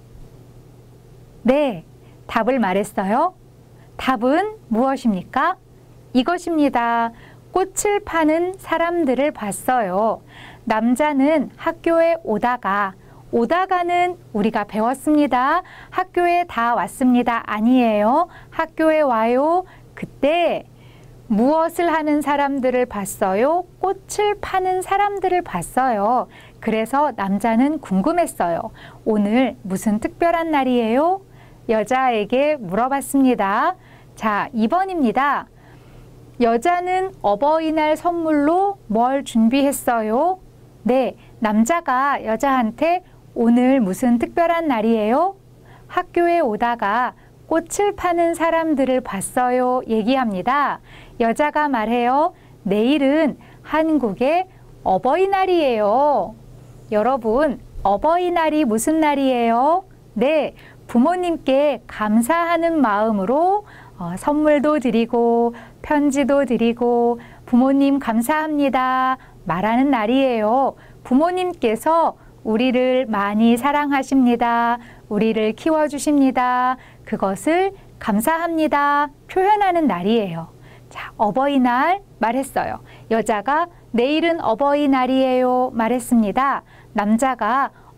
네, 답을 말했어요. 답은 무엇입니까? 이것입니다. 꽃을 파는 사람들을 봤어요. 남자는 학교에 오다가, 오다가는 우리가 배웠습니다. 학교에 다 왔습니다. 아니에요. 학교에 와요. 그때 무엇을 하는 사람들을 봤어요? 꽃을 파는 사람들을 봤어요. 그래서 남자는 궁금했어요. 오늘 무슨 특별한 날이에요? 여자에게 물어봤습니다. 자, 이 번입니다. 여자는 어버이날 선물로 뭘 준비했어요? 네, 남자가 여자한테 오늘 무슨 특별한 날이에요? 학교에 오다가 꽃을 파는 사람들을 봤어요. 얘기합니다. 여자가 말해요. 내일은 한국의 어버이날이에요. 여러분, 어버이날이 무슨 날이에요? 네, 부모님께 감사하는 마음으로 어, 선물도 드리고 편지도 드리고 부모님 감사합니다 말하는 날이에요. 부모님께서 우리를 많이 사랑하십니다. 우리를 키워주십니다. 그것을 감사합니다 표현하는 날이에요. 자, 어버이날 말했어요. 여자가 내일은 어버이날이에요 말했습니다. 남자가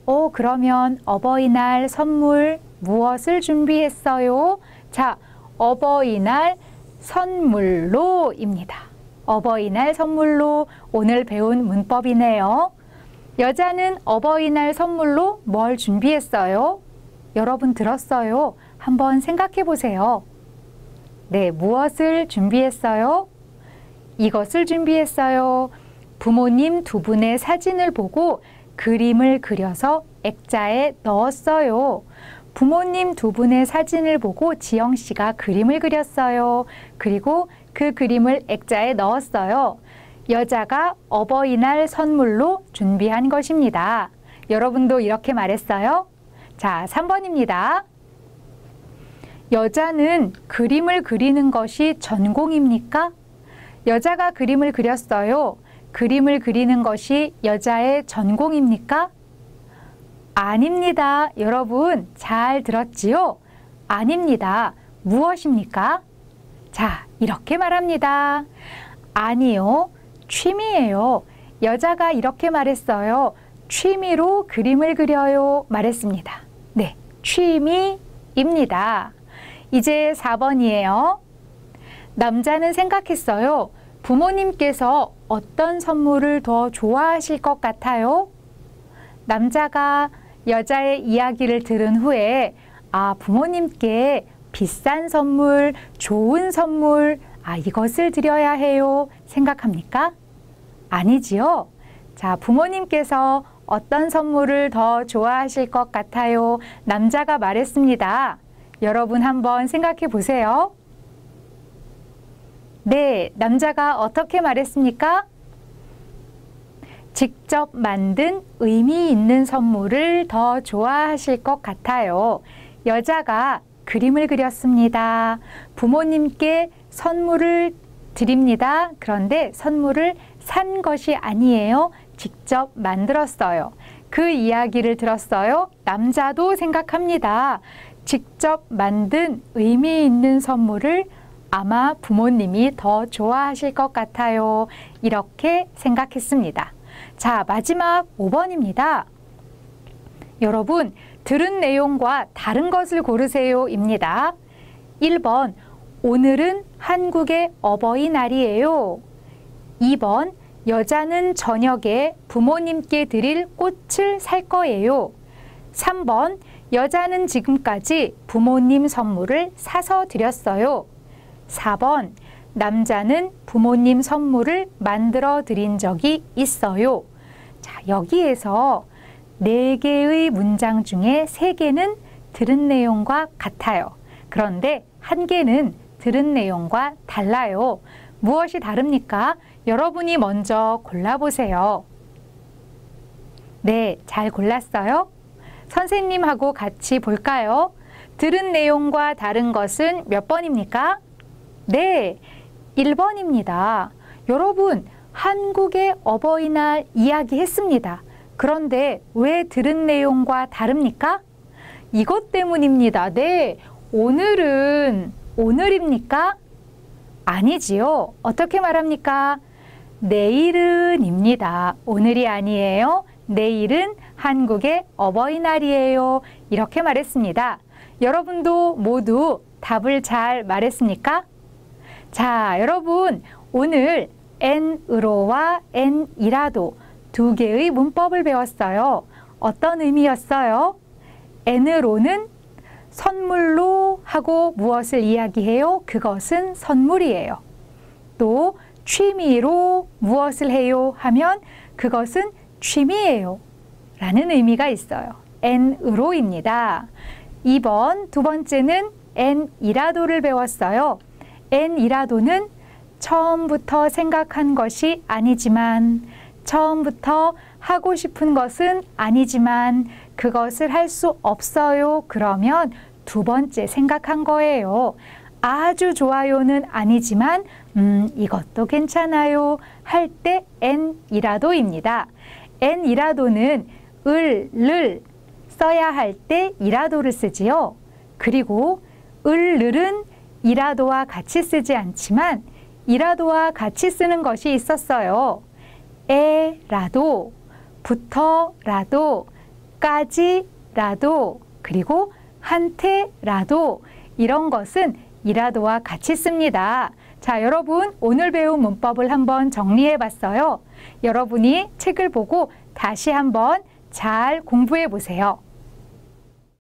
오, 그러면 어버이날 선물 무엇을 준비했어요? 자, 어버이날 선물로입니다. 어버이날 선물로 오늘 배운 문법이네요. 여자는 어버이날 선물로 뭘 준비했어요? 여러분 들었어요? 한번 생각해 보세요. 네, 무엇을 준비했어요? 이것을 준비했어요. 부모님 두 분의 사진을 보고 그림을 그려서 액자에 넣었어요. 부모님 두 분의 사진을 보고 지영 씨가 그림을 그렸어요. 그리고 그 그림을 액자에 넣었어요. 여자가 어버이날 선물로 준비한 것입니다. 여러분도 이렇게 말했어요? 자, 삼 번입니다. 여자는 그림을 그리는 것이 전공입니까? 여자가 그림을 그렸어요. 그림을 그리는 것이 여자의 전공입니까? 아닙니다. 여러분 잘 들었지요? 아닙니다. 무엇입니까? 자, 이렇게 말합니다. 아니요. 취미예요. 여자가 이렇게 말했어요. 취미로 그림을 그려요. 말했습니다. 네, 취미입니다. 이제 사 번이에요. 남자는 생각했어요. 부모님께서 어떤 선물을 더 좋아하실 것 같아요? 남자가 여자의 이야기를 들은 후에 아, 부모님께 비싼 선물, 좋은 선물, 아, 이것을 드려야 해요. 생각합니까? 아니지요? 자, 부모님께서 어떤 선물을 더 좋아하실 것 같아요? 남자가 말했습니다. 여러분 한번 생각해 보세요. 네, 남자가 어떻게 말했습니까? 직접 만든 의미 있는 선물을 더 좋아하실 것 같아요. 여자가 그림을 그렸습니다. 부모님께 선물을 드립니다. 그런데 선물을 산 것이 아니에요. 직접 만들었어요. 그 이야기를 들었어요. 남자도 생각합니다. 직접 만든 의미 있는 선물을 아마 부모님이 더 좋아하실 것 같아요. 이렇게 생각했습니다. 자, 마지막 오 번입니다. 여러분, 들은 내용과 다른 것을 고르세요 입니다. 일 번, 오늘은 한국의 어버이날이에요. 이 번, 여자는 저녁에 부모님께 드릴 꽃을 살 거예요. 삼 번, 여자는 지금까지 부모님 선물을 사서 드렸어요. 사 번, 남자는 부모님 선물을 만들어 드린 적이 있어요. 자, 여기에서 네 개의 문장 중에 세 개는 들은 내용과 같아요. 그런데 한 개는 들은 내용과 달라요. 무엇이 다릅니까? 여러분이 먼저 골라보세요. 네, 잘 골랐어요? 선생님하고 같이 볼까요? 들은 내용과 다른 것은 몇 번입니까? 네, 일 번입니다. 여러분, 한국의 어버이날 이야기했습니다. 그런데 왜 들은 내용과 다릅니까? 이것 때문입니다. 네, 오늘은 오늘입니까? 아니지요. 어떻게 말합니까? 내일은입니다. 오늘이 아니에요. 내일은 한국의 어버이날이에요. 이렇게 말했습니다. 여러분도 모두 답을 잘 말했습니까? 자, 여러분, 오늘 n으로와 n이라도 두 개의 문법을 배웠어요. 어떤 의미였어요? n으로는 선물로 하고 무엇을 이야기해요? 그것은 선물이에요. 또 취미로 무엇을 해요? 하면 그것은 취미예요. 라는 의미가 있어요. n으로입니다. 이 번, 두 번째는 n이라도를 배웠어요. n이라도는 처음부터 생각한 것이 아니지만, 처음부터 하고 싶은 것은 아니지만 그것을 할 수 없어요. 그러면 두 번째 생각한 거예요. 아주 좋아요는 아니지만 음, 이것도 괜찮아요. 할 때 n이라도입니다. n이라도는 을, 를 써야 할 때 이라도를 쓰지요. 그리고 을, 를은 이라도와 같이 쓰지 않지만 이라도와 같이 쓰는 것이 있었어요. 에라도, 부터라도, 까지라도 그리고 한테라도 이런 것은 이라도와 같이 씁니다. 자, 여러분 오늘 배운 문법을 한번 정리해 봤어요. 여러분이 책을 보고 다시 한번 잘 공부해 보세요.